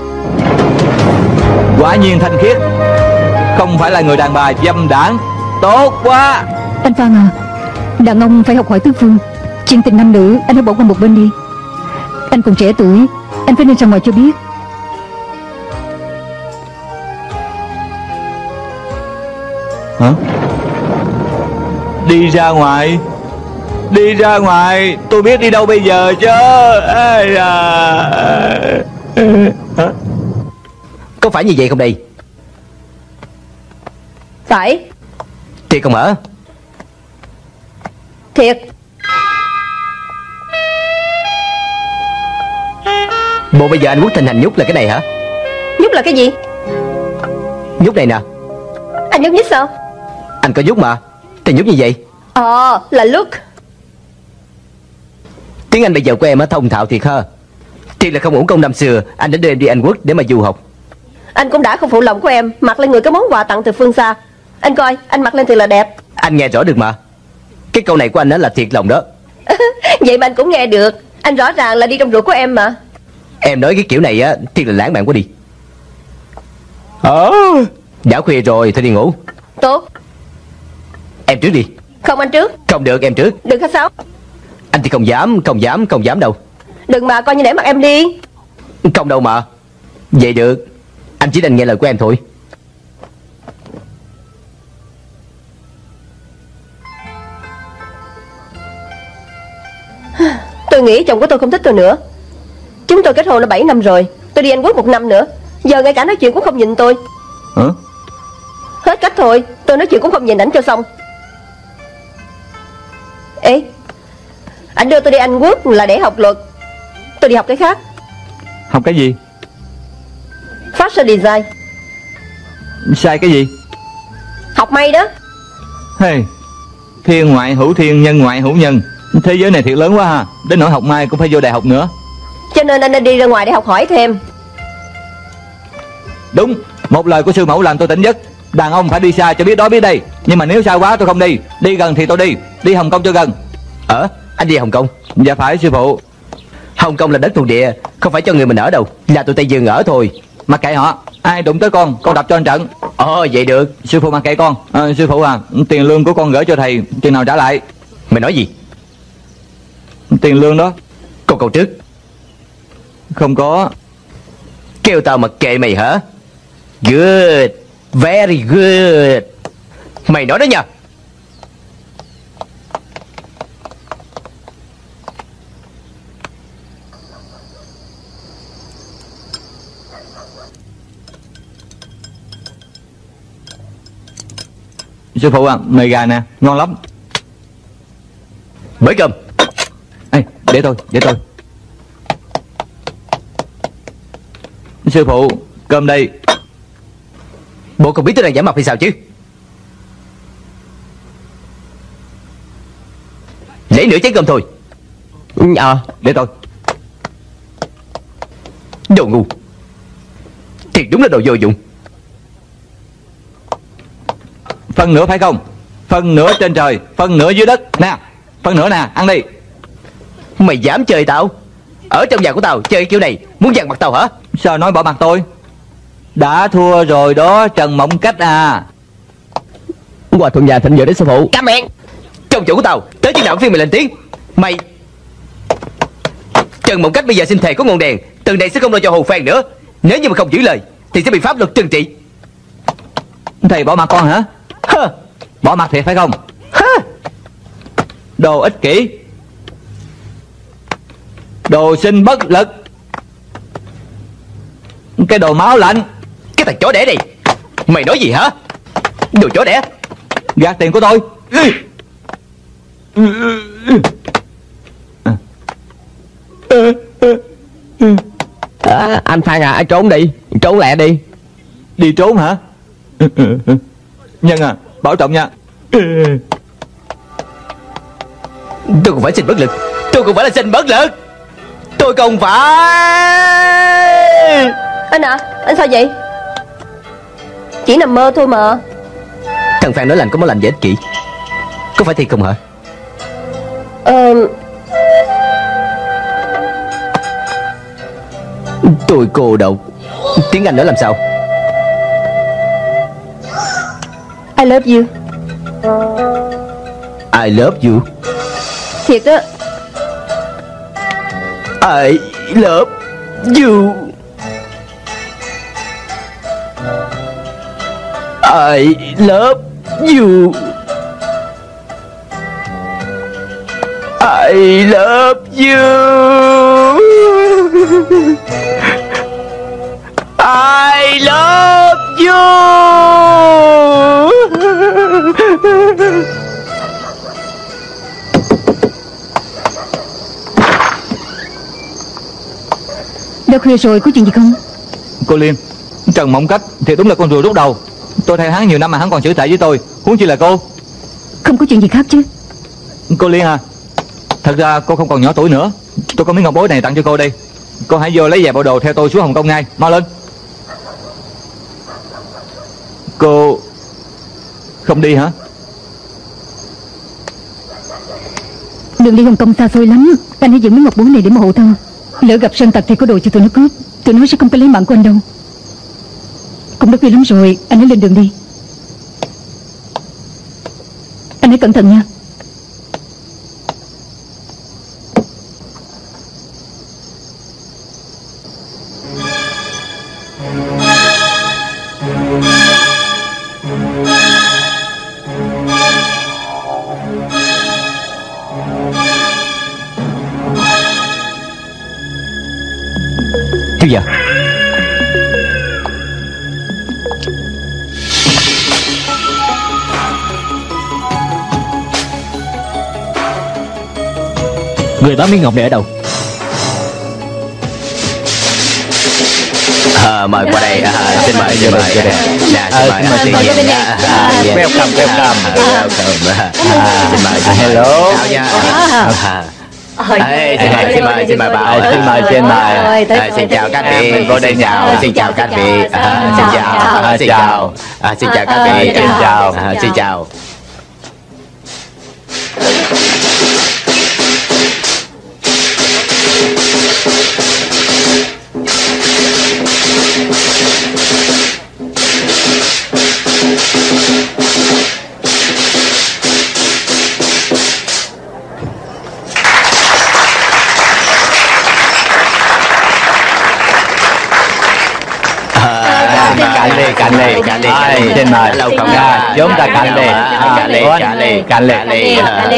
quả nhiên thanh khiết, không phải là người đàn bà dâm đảng. Tốt quá.
Anh Phan à, đàn ông phải học hỏi tứ phương. Chuyện tình nam nữ anh hãy bỏ qua một bên đi. Anh còn trẻ tuổi, anh phải nên ra ngoài cho biết.
Hả? Đi ra ngoài? Đi ra ngoài? Tôi biết đi đâu bây giờ chứ. Ê à. Hả?
Có phải như vậy không đây?
Phải.
Thiệt không hả?
Thiệt.
Bộ bây giờ anh Quốc thịnh hành nhúc là cái này hả?
Nhúc là cái gì?
Nhúc này nè.
Anh nhúc nhích sao?
Anh có nhúc mà. Thì nhúc như vậy.
Ờ, là look.
Tiếng Anh bây giờ của em á thông thạo thiệt ha. Thiệt là không uổng công năm xưa anh đã đưa em đi Anh Quốc để mà du học.
Anh cũng đã không phụ lòng của em, mặc lên người cái món quà tặng từ phương xa. Anh coi, anh mặc lên thiệt là đẹp.
Anh nghe rõ được mà. Cái câu này của anh đó là thiệt lòng đó.
Vậy mà anh cũng nghe được. Anh rõ ràng là đi trong ruột của em mà.
Em nói cái kiểu này á thiệt là lãng mạn quá đi. Ờ à, đã khuya rồi, thôi đi ngủ.
Tốt.
Em trước đi.
Không, anh trước.
Không được, em trước.
Đừng khách sáo.
Anh thì không dám, không dám, không dám đâu.
Đừng mà coi như để mặt em đi.
Không đâu mà. Vậy được. Anh chỉ đành nghe lời của em thôi.
Tôi nghĩ chồng của tôi không thích tôi nữa. Chúng tôi kết hôn đã bảy năm rồi. Tôi đi Anh Quốc một năm nữa. Giờ ngay cả nói chuyện cũng không nhìn tôi.
Hả?
Hết cách thôi. Tôi nói chuyện cũng không nhìn ảnh cho xong. Ê, anh đưa tôi đi Anh Quốc là để học luật. Tôi đi học cái khác.
Học cái gì?
Fashion design.
Sai cái gì?
Học may đó.
Hey, thiên ngoại hữu thiên, nhân ngoại hữu nhân. Thế giới này thiệt lớn quá ha. Đến nỗi học mai cũng phải vô đại học nữa.
Cho nên anh nên đi ra ngoài để học hỏi thêm.
Đúng, một lời của sư mẫu làm tôi tỉnh giấc. Đàn ông phải đi xa cho biết đó biết đây. Nhưng mà nếu xa quá tôi không đi. Đi gần thì tôi đi. Đi Hồng Kông cho gần.
Ờ, anh đi Hồng Kông?
Dạ phải sư phụ.
Hồng Kông là đất thuộc địa, không phải cho người mình ở đâu. Là tụi Tây Dương ở thôi.
Mặc kệ họ. Ai đụng tới con, con đập cho anh trận.
Ồ, vậy được.
Sư phụ mặc kệ con. À, sư phụ à, tiền lương của con gửi cho thầy chừng nào trả lại?
Mày nói gì?
Tiền lương đó.
Câu câu trước.
Không có.
Kêu tao mặc kệ mày hả? Good. Very good. Mày nói đó nha.
Sư phụ à, mời gà nè, ngon lắm.
Bới cơm.
Ê, để tôi, để tôi. Sư phụ, cơm đây.
Bộ không biết tôi đang giả mặt hay sao chứ? Lấy nửa chén cơm thôi.
À,
để tôi.
đồ ngu. Thiệt đúng là đồ vô dụng.
Phân nửa phải không? Phân nửa trên trời, phân nửa dưới đất. Nè, phân nửa nè, ăn đi.
Mày dám chơi tao? Ở trong nhà của tao chơi kiểu này, muốn dằn mặt tao hả?
Sao nói bỏ mặt tôi? Đã thua rồi đó Trần Mộng Cách à.
Hòa thuận nhà thịnh vượng đến sư phụ.
Cám miệng.
Trong chỗ của tao, tới chừng nào phiên mày lên tiếng. Mày Trần Mộng Cách bây giờ xin thề có ngọn đèn, từ này sẽ không lo cho Hồ Phan nữa. Nếu như mà không giữ lời thì sẽ bị pháp luật trừng trị.
Thầy bỏ mặt con hả?
Hơ.
Bỏ mặt thiệt phải không?
Hơ.
Đồ ích kỷ, đồ sinh bất lực, cái đồ máu lạnh.
Cái thằng chó đẻ này, mày nói gì hả? Đồ chó đẻ.
Gạt tiền của tôi.
À, anh Phan à, anh trốn đi. Trốn lẹ đi.
Đi trốn hả? Nhân à, bảo trọng nha.
Tôi không phải sinh bất lực. Tôi không phải là sinh bất lực. Tôi không phải.
Anh à, anh sao vậy? Chỉ nằm mơ thôi mà.
Thằng Phan nói lành có món lành và ích kỷ. Có phải thiệt không hả?
Ờ...
Tôi cô độc. Tiếng Anh nói làm sao?
I love you.
I love you.
Thiệt á.
I love you. I love you. I love you. I love you.
Đã khuya rồi, có chuyện gì không?
Cô Liên, Trần Mộng Cách thì đúng là con rùa rút đầu. Tôi theo hắn nhiều năm mà hắn còn xử tệ với tôi, huống chi là cô.
Không có chuyện gì khác chứ?
Cô Liên à, thật ra cô không còn nhỏ tuổi nữa. Tôi có miếng ngọc bối này tặng cho cô đây. Cô hãy vô lấy giày bộ đồ theo tôi xuống Hồng Kông ngay. Mau lên. Cô không đi hả?
Đường đi Hồng Kông xa xôi lắm. Anh hãy giữ miếng ngọc bối này để mà hộ thân. Lỡ gặp sơn tặc thì có đồ cho tụi nó cướp. Tụi nó sẽ không có lấy mạng của anh đâu. Cũng đã khuya lắm rồi, anh hãy lên đường đi. Anh hãy cẩn thận nha.
Thiếu gia,
người bán miếng ngọc này ở đâu?
à, mời qua đây. À, xin mời, xin mời. Nè, xin mời, xin mời.
Welcome, welcome.
Xin mời, hello. Chào nha. Ê, xin mời, xin mời, xin mời bà.
Xin mời, xin mời.
À, xin chào các vị. Vô đây chào. Xin chào các vị. À, xin chào. À, xin chào. À, xin chào các vị.
Xin chào.
À, xin chào.
Cạn ly, cạn ly,
cạn ly.
Xin mời.
Lâu không
ra, chúng ta cạn ly.
Cạn ly, cạn ly,
cạn ly.
cạn ly.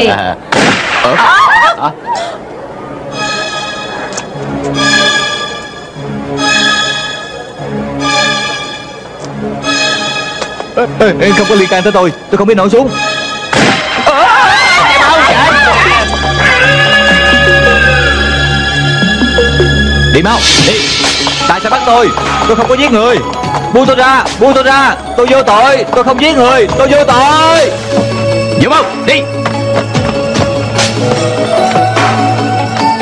Ê, ê, không có liên can tới tôi, tôi không biết nổi xuống. Đi mau, đi. Tại sao bắt tôi? Tôi không có giết người. Buông tôi ra, buông tôi ra. Tôi vô tội, tôi không giết người, tôi vô tội.
Vô mau, đi.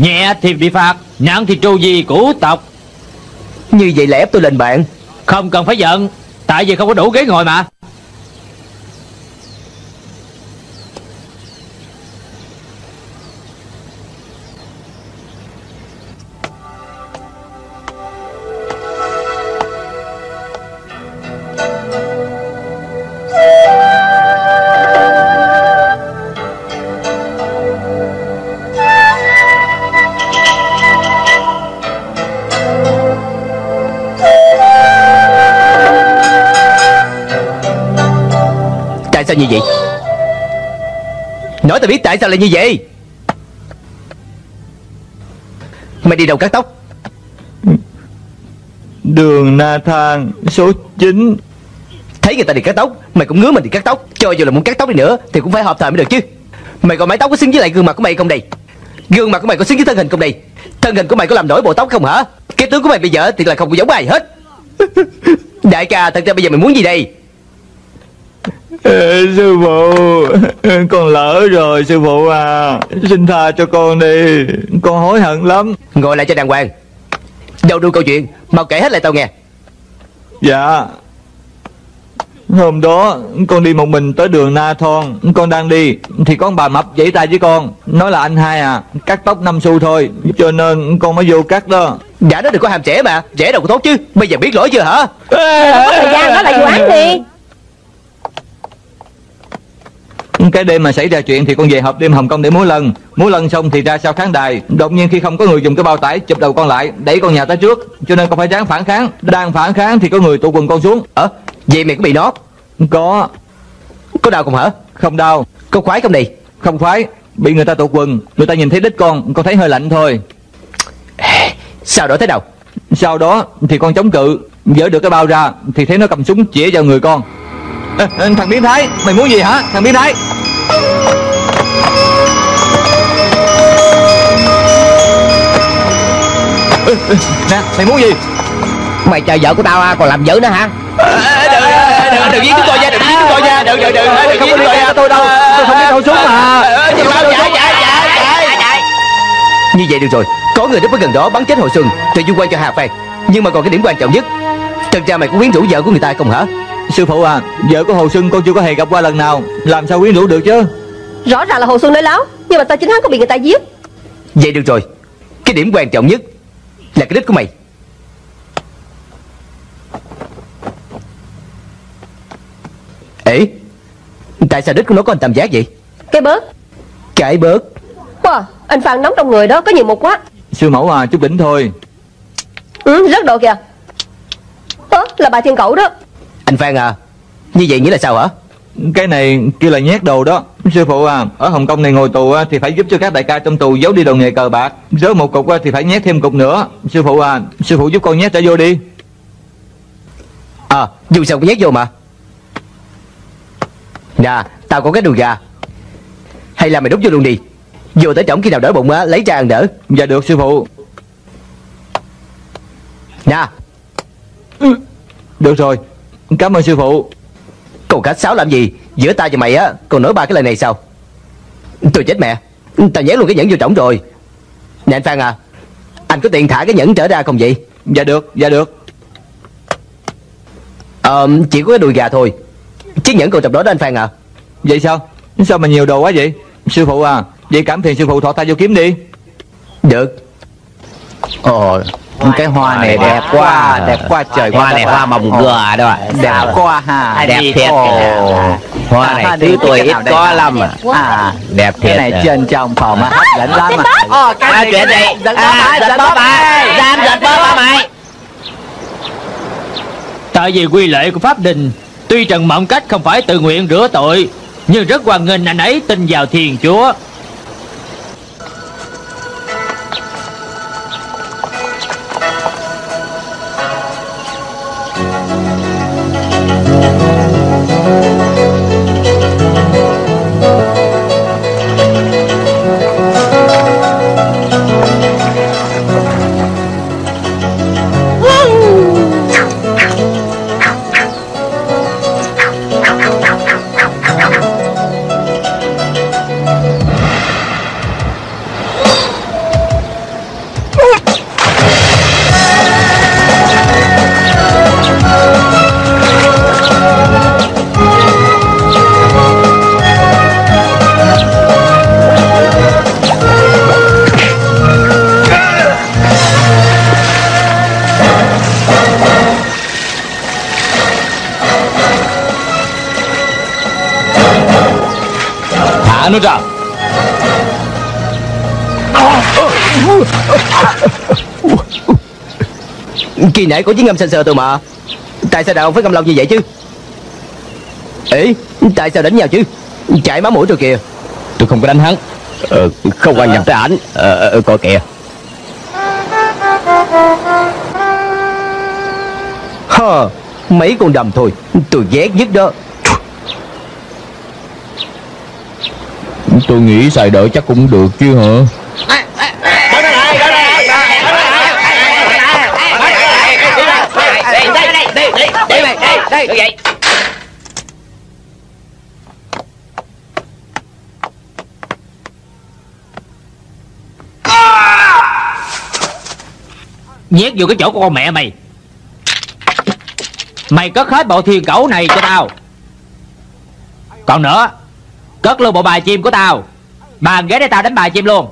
Nhẹ thì bị phạt, nặng thì tru di cửu tộc.
Như vậy là ép tôi lên bạn.
Không cần phải giận, tại vì không có đủ ghế ngồi mà.
Tại sao như vậy? Nói tao biết tại sao lại như vậy. Mày đi đâu cắt tóc?
Đường Nathan số chín.
Thấy người ta đi cắt tóc, mày cũng ngứa mình đi cắt tóc. Cho dù là muốn cắt tóc đi nữa thì cũng phải hợp thời mới được chứ. Mày còn mái tóc có xứng với lại gương mặt của mày không đây? Gương mặt của mày có xứng với thân hình không đây? Thân hình của mày có làm nổi bộ tóc không hả? Cái tướng của mày bây giờ thì là không có giống ai hết. Đại ca, thật ra bây giờ mày muốn gì đây?
Ê, sư phụ, con lỡ rồi sư phụ à, xin tha cho con đi, con hối hận lắm.
Ngồi lại cho đàng hoàng. Đâu đuôi câu chuyện, mau kể hết lại tao nghe.
Dạ. Hôm đó con đi một mình tới đường Nathan. Con đang đi thì có ông bà mập vẫy tay với con, nói là anh hai à, cắt tóc năm xu thôi, cho nên con mới vô cắt đó.
Đã nói đừng có hàm trễ mà, trễ đâu có tốt chứ. Bây giờ biết lỗi chưa hả?
Không có thời gian đó là vụ án đi.
Cái đêm mà xảy ra chuyện thì con về họp đêm Hồng Kông để múa lân. Múa lân xong thì ra sau khán đài, đột nhiên khi không có người dùng cái bao tải chụp đầu con lại, đẩy con nhà tới trước, cho nên con phải ráng phản kháng. Đang phản kháng thì có người tụt quần con xuống.
Ờ, vậy mày có bị nót?
Có.
Có đau không hả?
Không đau.
Có khoái không đi?
Không khoái. Bị người ta tụt quần, người ta nhìn thấy đít con, con thấy hơi lạnh thôi.
Sau đó thế nào?
Sau đó thì con chống cự, dỡ được cái bao ra thì thấy nó cầm súng chĩa vào người con. Ê, ê, thằng biến thái, mày muốn gì hả thằng biến thái? Ê, ê, nè, mày muốn gì?
Mày chờ vợ của tao à, còn làm dữ nữa hả?
Đừng đừng giết chúng tôi nha, đừng giết chúng tôi nha, đừng đừng đừng đừng
Không
giết
có
chúng tôi nha.
tôi đâu, tôi không biết thâu súng mà.
Như vậy được rồi, có người đến với gần đó bắn chết Hồi Xuân thì du quan cho Hà Phan. Nhưng mà còn cái điểm quan trọng nhất, thật ra mày có quyến rũ vợ của người ta không hả?
Sư phụ à, vợ của Hồ Xuân con chưa có hề gặp qua lần nào, làm sao quyến rũ được chứ?
Rõ ràng là Hồ Xuân nói láo, nhưng mà tao chính hắn có bị người ta giết.
Vậy được rồi, cái điểm quan trọng nhất là cái đích của mày. Ê, tại sao đích của nó có hình tam giác vậy?
Cái bớt.
Cái bớt.
Wow, anh Phan nóng trong người đó có nhiều một quá.
Sư mẫu à, chút đỉnh thôi.
Ừ, rất độ kìa. Ơ, là bà Thiên Cẩu đó.
Anh Phan à, như vậy nghĩa là sao hả?
Cái này kêu là nhét đồ đó. Sư phụ à, ở Hồng Kông này ngồi tù thì phải giúp cho các đại ca trong tù giấu đi đồ nghề cờ bạc. Rớt một cục thì phải nhét thêm cục nữa. Sư phụ à, sư phụ giúp con nhét trả vô đi.
À, dù sao cũng nhét vô mà. Nè, tao có cái đùi gà. Hay là mày đút vô luôn đi. Vô tới trỏng khi nào đỡ bụng á, lấy ra ăn đỡ.
Dạ được sư phụ.
Nè.
Ừ, được rồi, cảm ơn sư phụ.
Còn khách sáo làm gì? Giữa tao và mày á, còn nói ba cái lời này sao? Tôi chết mẹ, tao nhét luôn cái nhẫn vô trỏng rồi. Nè anh Phan à, anh có tiền thả cái nhẫn trở ra không vậy?
Dạ được, dạ được.
Ờ, chỉ có cái đùi gà thôi. Chiếc nhẫn còn trong đó đó anh Phan à.
Vậy sao? Sao mà nhiều đồ quá vậy? Sư phụ à, vậy cảm phiền sư phụ thọ tay vô kiếm đi.
Được.
Ồ, cái hoa này đẹp quá, đẹp quá trời. Hoa này hoa mồng gừa đó, đẹp quá ha, đẹp thiệt. Hoa này thứ tôi ít có lắm à. À, đẹp thiệt.
Cái này trên trong phòng mà hấp dẫn lắm à.
Ồ, cái chuyện gì? À, giật bóp à, giam giật bóp hả mày?
Tại vì quy lệ của pháp đình, tuy Trần Mộng Cách không phải tự nguyện rửa tội, nhưng rất hoan nghênh anh ấy tin vào Thiên Chúa.
Thả nó ra.
Kỳ nãy có chiếc ngâm sần sờ tôi mà. Tại sao đàn ông phải ngâm lâu như vậy chứ? Ê, tại sao đánh nhau chứ? Chảy máu mũi rồi kìa.
Tôi không có đánh hắn. Ờ, không quan nhập tới ảnh. Ờ, ờ, coi kìa.
Hờ, mấy con đầm thôi. Tôi ghét nhất đó.
Tôi nghĩ xài đỡ chắc cũng được chứ hả?
Nhét vô cái chỗ của con mẹ mày. Mày cất hết bộ thiên cẩu này cho tao. Còn nữa, cất luôn bộ bài chim của tao. Bàn ghế để tao đánh bài chim luôn.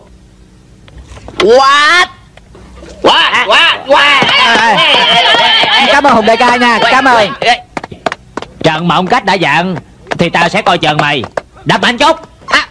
What?
Quá quá quá.
Cảm ơn Hùng đại ca nha. Cảm ơn.
Trận Mộng Cách đã dặn thì tao sẽ coi chừng mày. Đập mạnh chút.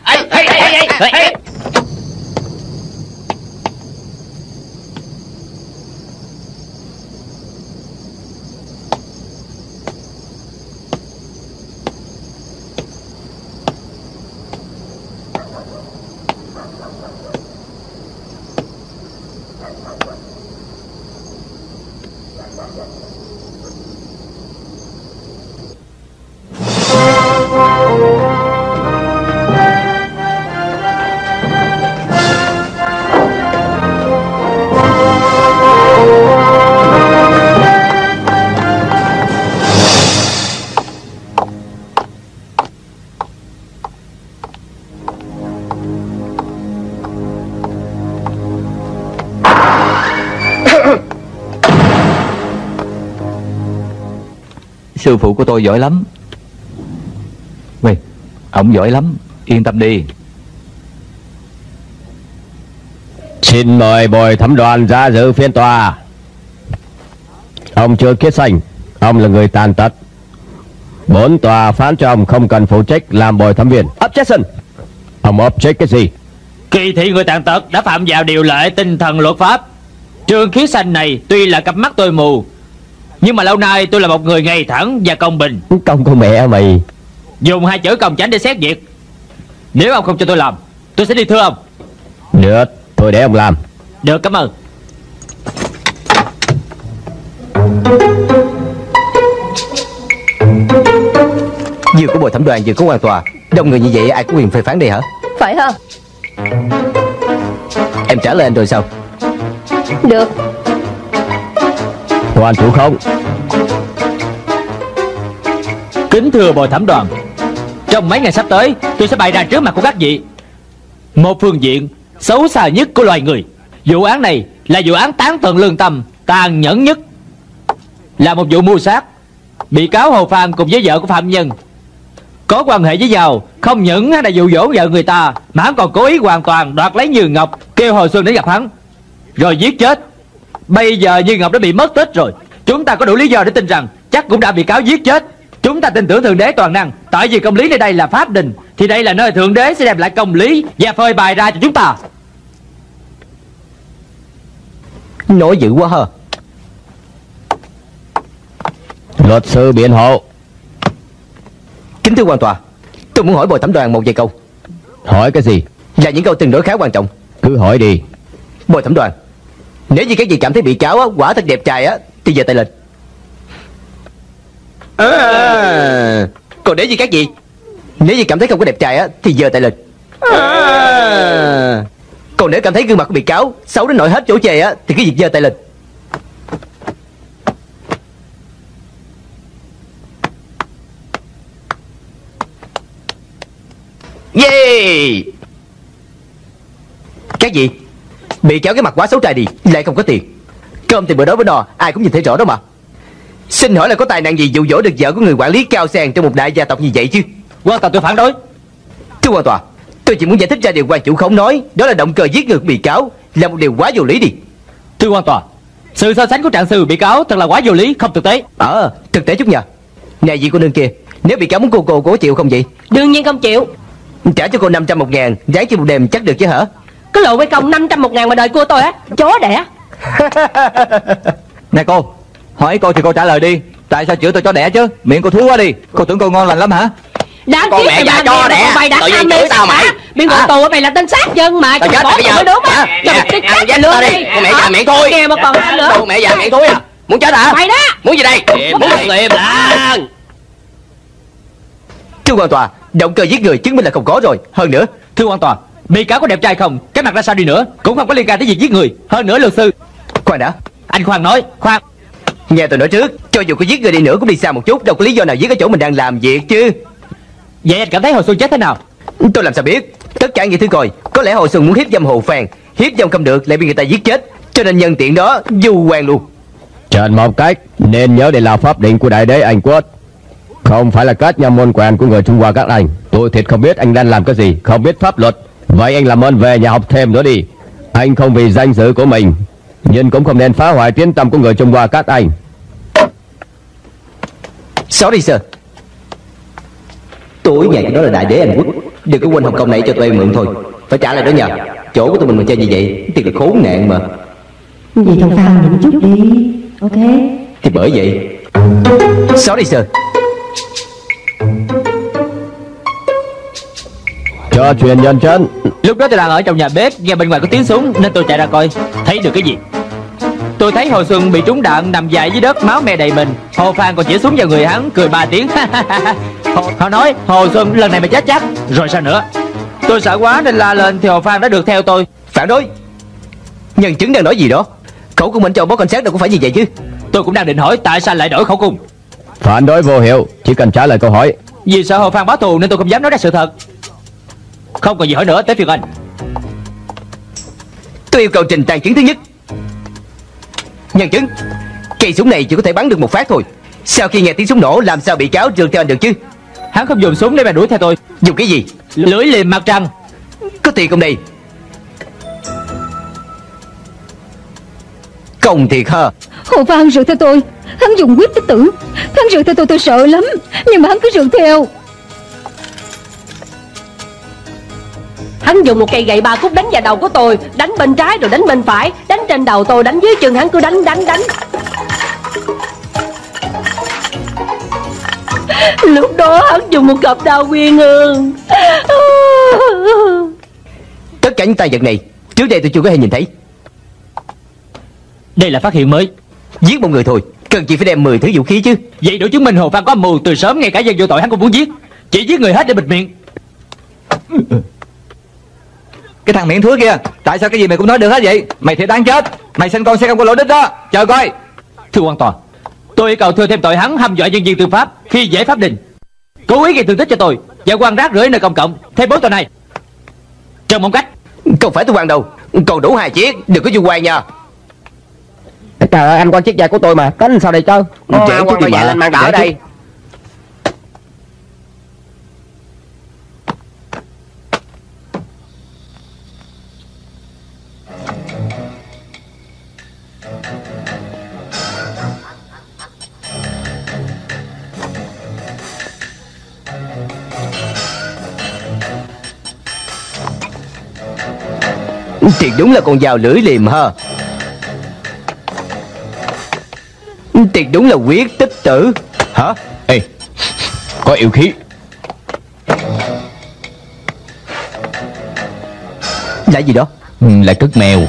Sư phụ của tôi giỏi lắm.喂, ổng giỏi lắm, yên tâm đi.
Xin mời bồi thẩm đoàn ra dự phiên tòa. Ông Trương Khiết Xanh, ông là người tàn tật. Bốn tòa phán cho ông không cần phụ trách làm bồi thẩm viên. Objection. Ông object cái gì?
Kỳ thị người tàn tật đã phạm vào điều lệ tinh thần luật pháp. Trương Khiết Xanh này tuy là cặp mắt tôi mù, nhưng mà lâu nay tôi là một người ngay thẳng và công bình.
Công con mẹ mày.
Dùng hai chữ công chánh để xét duyệt. Nếu ông không cho tôi làm, tôi sẽ đi thưa ông.
Được, thôi để ông làm.
Được, cảm ơn.
Vừa có bồi thẩm đoàn vừa có quan tòa. Đông người như vậy ai có quyền phê phán đây hả?
Phải ha?
Em trả lời anh rồi sao?
Được.
Quan chủ không?
Kính thưa bồi thẩm đoàn, trong mấy ngày sắp tới tôi sẽ bày ra trước mặt của các vị một phương diện xấu xa nhất của loài người. Vụ án này là vụ án tán tận lương tâm, tàn nhẫn nhất, là một vụ mưu sát. Bị cáo Hồ Phan cùng với vợ của phạm nhân có quan hệ với nhau. Không những hắn đã dụ dỗ vợ người ta, mà hắn còn cố ý hoàn toàn đoạt lấy Như Ngọc, kêu Hồi Xuân đến gặp hắn rồi giết chết. Bây giờ Như Ngọc đã bị mất tích rồi. Chúng ta có đủ lý do để tin rằng chắc cũng đã bị cáo giết chết. Chúng ta tin tưởng Thượng Đế toàn năng. Tại vì công lý nơi đây là pháp đình, thì đây là nơi Thượng Đế sẽ đem lại công lý và phơi bày ra cho chúng ta.
Nói dữ quá hả?
Luật sư biện hộ.
Kính thưa quan tòa, tôi muốn hỏi bồi thẩm đoàn một vài câu.
Hỏi cái gì?
Là những câu tương đối khá quan trọng.
Cứ hỏi đi.
Bồi thẩm đoàn, nếu như các vị cảm thấy bị cáo á, quả thật đẹp trai á, thì giơ tay lên. À, còn nếu như các vị Nếu như cảm thấy không có đẹp trai á, thì giơ tay lên. À, còn nếu cảm thấy gương mặt của bị cáo xấu đến nỗi hết chỗ chê á, thì cứ việc giơ tay lên. Yeah! Các vị, bị cáo cái mặt quá xấu trai đi, lại không có tiền. Cơm thì bữa đó bữa nọ ai cũng nhìn thấy rõ đó mà. Xin hỏi là có tài năng gì dụ dỗ được vợ của người quản lý cao sang trong một đại gia tộc như vậy chứ?
Quan tòa tôi phản đối.
Thưa quan tòa, tôi chỉ muốn giải thích ra điều quan chủ không nói, đó là động cơ giết người của bị cáo là một điều quá vô lý đi.
Thưa quan tòa, sự so sánh của trạng sư bị cáo thật là quá vô lý, không thực tế.
Ờ, à, thực tế chút nhờ. Nè vị cô nương kia, nếu bị cáo muốn cô cô cố chịu không vậy?
Đương nhiên không chịu.
Trả cho cô năm trăm một ngàn, ráng cho một đêm chắc được chứ hả?
Cái lộ quay công năm trăm một ngàn mà đòi cua tôi á, chó đẻ.
Nè cô, hỏi cô thì cô trả lời đi. Tại sao chửi tôi chó đẻ chứ? Miệng cô thú quá đi. Cô tưởng cô ngon lành lắm hả?
Đáng
Con
tiếc
mẹ
mày
già
mà
chó
nghe
đẻ,
mà mày đã
tự nhiên
ham
chửi
mê
tao
sắc
mày.
hả? Bị ngồi
Hả?
tù mày là tên sát dân mà.
Tao chết
Bỏ
rồi bây
tụi
giờ.
mới đúng á.
Hả?
Cho
Nè,
mày
ăn
cái
chết
lương
tao đi.
đi.
Con mẹ già miệng thui.
Nghe mà còn ăn nữa.
Con mẹ già miệng thui à? Muốn chết hả?
Mày đó.
Muốn gì đây? Muốn làm liệm lan.
Thưa quan tòa, động cơ giết người chứng minh là không có rồi. Hơn nữa,
Thưa quan tòa, bị cáo có đẹp trai không, cái mặt ra sao đi nữa cũng không có liên quan tới việc giết người. Hơn nữa luật sư,
khoan đã,
anh khoan nói, khoan.
nghe tôi nói trước, cho dù có giết người đi nữa cũng đi xa một chút, đâu có lý do nào giết ở chỗ mình đang làm việc chứ.
Vậy anh cảm thấy Hồ Xuân chết thế nào?
Tôi làm sao biết? Tất cả những thứ coi, có lẽ Hồ Xuân muốn hiếp dâm Hồ Phan, hiếp dâm không được lại bị người ta giết chết, cho nên nhân tiện đó du quan luôn.
Trên một cách nên nhớ đây là pháp định của đại đế Anh Quốc, không phải là các nhà môn quen của người Trung Hoa các anh. Tôi thiệt không biết anh đang làm cái gì, không biết pháp luật. Vậy anh làm ơn về nhà học thêm nữa đi. Anh không vì danh dự của mình, nhưng cũng không nên phá hoại tiếng tăm của người Trung Hoa các anh.
Sorry sir. Tuổi nhà đó là đại đế Anh Quốc, đừng có quên Hồng Kông này cho tụi em mượn thôi. Phải trả lại đó nhờ. Chỗ của tụi mình mà chơi như vậy thiệt là khốn nạn mà.
Vậy thằng Phan nhịn chút đi. Ok.
Thì bởi vậy. Sorry sir.
Cho truyền nhân chân.
Lúc đó tôi đang ở trong nhà bếp, nghe bên ngoài có tiếng súng nên tôi chạy ra coi. Thấy được cái gì? Tôi thấy Hồ Xuân bị trúng đạn nằm dài dưới đất, máu me đầy mình. Hồ Phan còn chỉ súng vào người hắn, cười ba tiếng. Hồ, họ nói Hồ Xuân lần này mày chết chắc. Rồi sao nữa? Tôi sợ quá nên la lên thì Hồ Phan đã được theo tôi.
Phản đối. Nhân chứng đang nói gì đó? Khẩu cung anh cho bó cảnh sát đâu có phải như vậy chứ.
Tôi cũng đang định hỏi tại sao lại đổi khẩu cung.
Phản đối vô hiệu, chỉ cần trả lời câu hỏi.
Vì sợ Hồ Phan báo thù nên tôi không dám nói ra sự thật. Không còn gì hỏi nữa, tới phiên anh.
Tôi yêu cầu trình tàn chứng thứ nhất. Nhân chứng, cây súng này chỉ có thể bắn được một phát thôi. Sau khi nghe tiếng súng nổ, làm sao bị cáo rượt theo anh được chứ?
Hắn không dùng súng để mà đuổi theo tôi.
Dùng cái gì?
Lưỡi liềm mặt trăng.
Có tiền không đây? Công thiệt hả?
Hồ Phan rượt theo tôi, hắn dùng quyết tích tử. Hắn rượt theo tôi tôi sợ lắm, nhưng mà hắn cứ rượt theo.
Hắn dùng một cây gậy ba khúc đánh vào đầu của tôi, đánh bên trái rồi đánh bên phải, đánh trên đầu tôi, đánh dưới chân hắn, cứ đánh đánh đánh. Lúc đó hắn dùng một cặp đao nguyên hương.
Tất cả những tài vật này trước đây tôi chưa có hề nhìn thấy.
Đây là phát hiện mới.
Giết một người thôi, cần chỉ phải đem mười thứ vũ khí chứ.
Vậy đủ chứng minh Hồ Phan có âm mưu từ sớm, ngay cả dân vô tội hắn cũng muốn giết. Chỉ giết người hết để bịt miệng.
Cái thằng miệng thúi kia, tại sao cái gì mày cũng nói được hết vậy? Mày thiệt đáng chết. Mày sinh con sẽ không có lỗ đích đó. Chờ coi.
Thưa quan tòa, tôi yêu cầu thưa thêm tội hắn hăm dọa nhân viên tư pháp khi dễ pháp định, cố ý gây thương tích cho tôi và quăng rác rưởi nơi công cộng. Thêm bốn tội này. Trần Mộng Cách.
Không phải tôi quăng đâu, còn đủ hai chiếc, đừng có du quan nha.
Trời ơi, anh quan chiếc giày của tôi mà, tính sao đây chứ?
Trẻ chút đi bà.
mang đỡ ở đây.
Thiệt đúng là con dao lưỡi liềm ha. Thiệt đúng là quyết tích tử.
Hả? Ê, có yêu khí.
Là gì đó?
Ừ, là cứt mèo.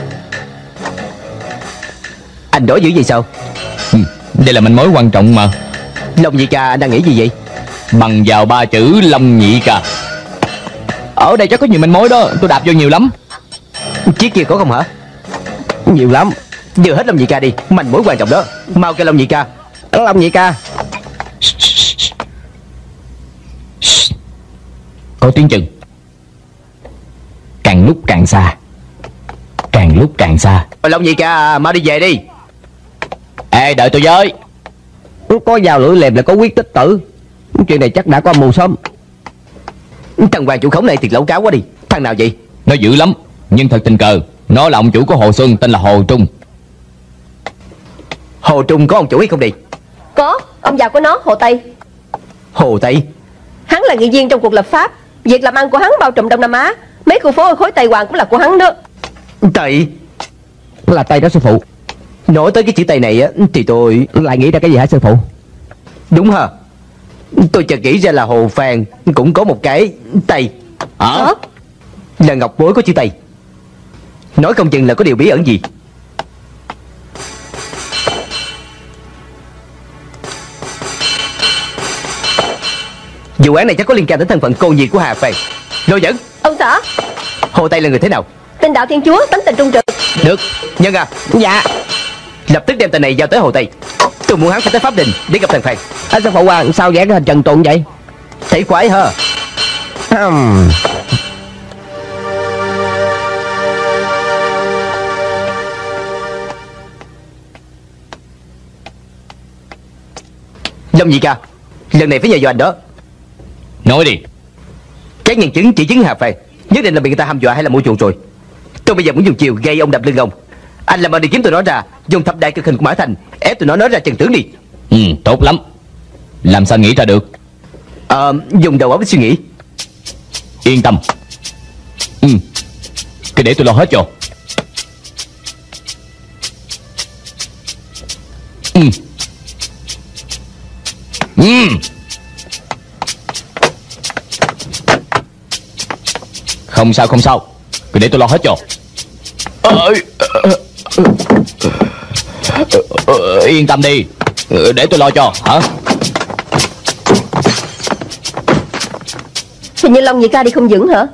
Anh nói dữ vậy sao?
Ừ, đây là manh mối quan trọng mà.
Long Nhị Ca anh đang nghĩ gì vậy?
Bằng vào ba chữ Long Nhị Ca. Ở đây chắc có nhiều manh mối đó, tôi đạp vô nhiều lắm.
Chiếc kia có không hả?
Nhiều lắm.
Đưa hết Long Nhị Ca đi, manh mối quan trọng đó. Mau kêu Long Nhị Ca.
Long Nhị Ca.
Có tiếng chừng. Càng lúc càng xa. Càng lúc càng xa.
Long Nhị Ca, mau đi về đi.
Ê, đợi tôi với.
Có dao lưỡi liềm là có quyết tích tử. Chuyện này chắc đã có mù sớm.
Thằng hoàng chủ khống này thiệt lẩu cáo quá đi. Thằng nào vậy?
Nó dữ lắm, nhưng thật tình cờ nó là ông chủ của Hồ Xuân, tên là Hồ Trung.
Hồ Trung có ông chủ hay không đi?
Có, ông già của nó, Hồ Tây.
Hồ Tây?
Hắn là nghị viên trong cuộc lập pháp. Việc làm ăn của hắn bao trùm Đông Nam Á. Mấy khu phố ở khối Tây Hoàng cũng là của hắn đó.
Tây
Là Tây đó sư phụ.
Nói tới cái chữ Tây này á thì tôi
lại nghĩ ra cái gì hả sư phụ?
Đúng hả? Tôi chợt nghĩ ra là Hồ Phan cũng có một cái Tây.
Hả?
Là ngọc bối có chữ Tây. Nói không chừng là có điều bí ẩn gì. Vụ án này chắc có liên can đến thân phận cô nhi của Hà Phan. Lôi dẫn.
Ông xã.
Hồ Tây là người thế nào?
Tên đạo Thiên Chúa, tánh tình trung trực.
Được, Nhân à.
Dạ.
Lập tức đem tên này giao tới Hồ Tây. Tôi muốn hắn phải tới Pháp Đình để gặp thằng Phan.
Anh sư phụ à, sao vẽ cái hình Trần Tuần vậy?
Thấy quái hả?
uhm.
Lâm nhị ca, lần này phải nhờ vào anh đó.
Nói đi.
Các nhân chứng chỉ chứng Hà Phan nhất định là bị người ta hăm dọa hay là mua chuộc rồi. Tôi bây giờ muốn dùng chiều gây ông đập lưng ông. Anh làm ơn đi kiếm tụi nó ra, dùng thập đại cực hình của Mã Thành ép tụi nó nói ra chân tướng đi.
Ừ, tốt lắm. Làm sao nghĩ ra được?
Ờ, dùng đầu óc để suy nghĩ.
Yên tâm. Ừ, cứ để tôi lo hết cho. Ừ. Ừ. Không sao không sao, cứ để tôi lo hết cho. Ờ, ờ, ờ, ờ, yên tâm đi, để tôi lo cho. Hả?
Hình như Long nhị ca đi không vững hả?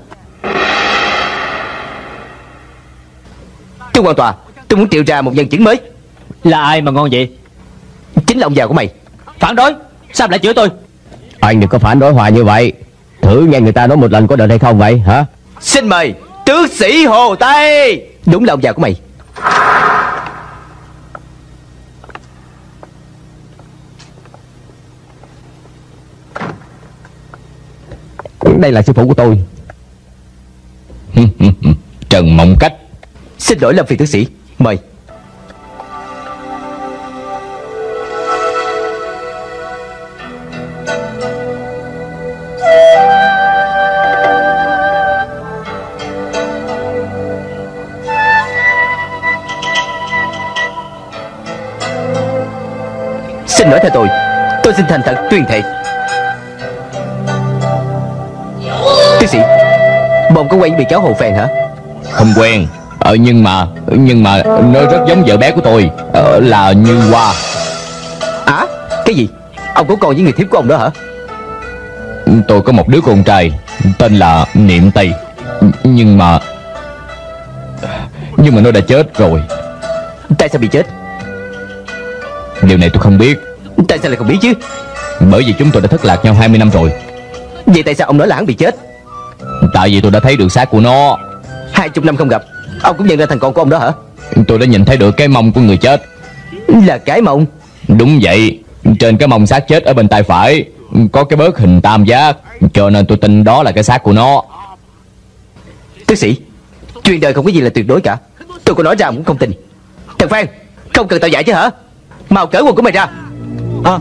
Tôi quan tòa, tôi muốn triệu ra một nhân chứng mới.
Là ai mà ngon vậy?
Chính là ông già của mày.
Phản đối, sao lại chửi tôi?
Anh đừng có phản đối Hòa như vậy. Thử nghe người ta nói một lần có được hay không vậy hả?
Xin mời tước sĩ Hồ Tây. Đúng là ông già của mày.
Đây là sư phụ của tôi.
Trần Mộng Cách.
Xin lỗi Lâm Phi tước sĩ. Mời. Xin lỗi theo tôi. Tôi xin thành thật tuyên thệ. Tước sĩ, bọn có quen với bị cáo Hồ Phan hả?
Không quen. Ờ nhưng mà Nhưng mà nó rất giống vợ bé của tôi. Ờ, là Như Hoa.
À, cái gì? Ông có con với người thiếp của ông đó hả?
Tôi có một đứa con trai tên là Niệm Tây. Nhưng mà Nhưng mà nó đã chết rồi.
Tại sao bị chết?
Điều này tôi không biết.
Tại sao lại không biết chứ?
Bởi vì chúng tôi đã thất lạc nhau hai mươi năm rồi.
Vậy tại sao ông nói là hắn bị chết?
Tại vì tôi đã thấy được xác của nó.
Hai chục năm không gặp, ông cũng nhận ra thằng con của ông đó hả?
Tôi đã nhìn thấy được cái mông của người chết.
Là cái mông?
Đúng vậy. Trên cái mông xác chết ở bên tay phải có cái bớt hình tam giác, cho nên tôi tin đó là cái xác của nó.
Tước sĩ, chuyện đời không có gì là tuyệt đối cả. Tôi có nói ra cũng không tin. Thằng Phan, không cần tao dạy chứ hả? Mau cởi quần của mày ra. À.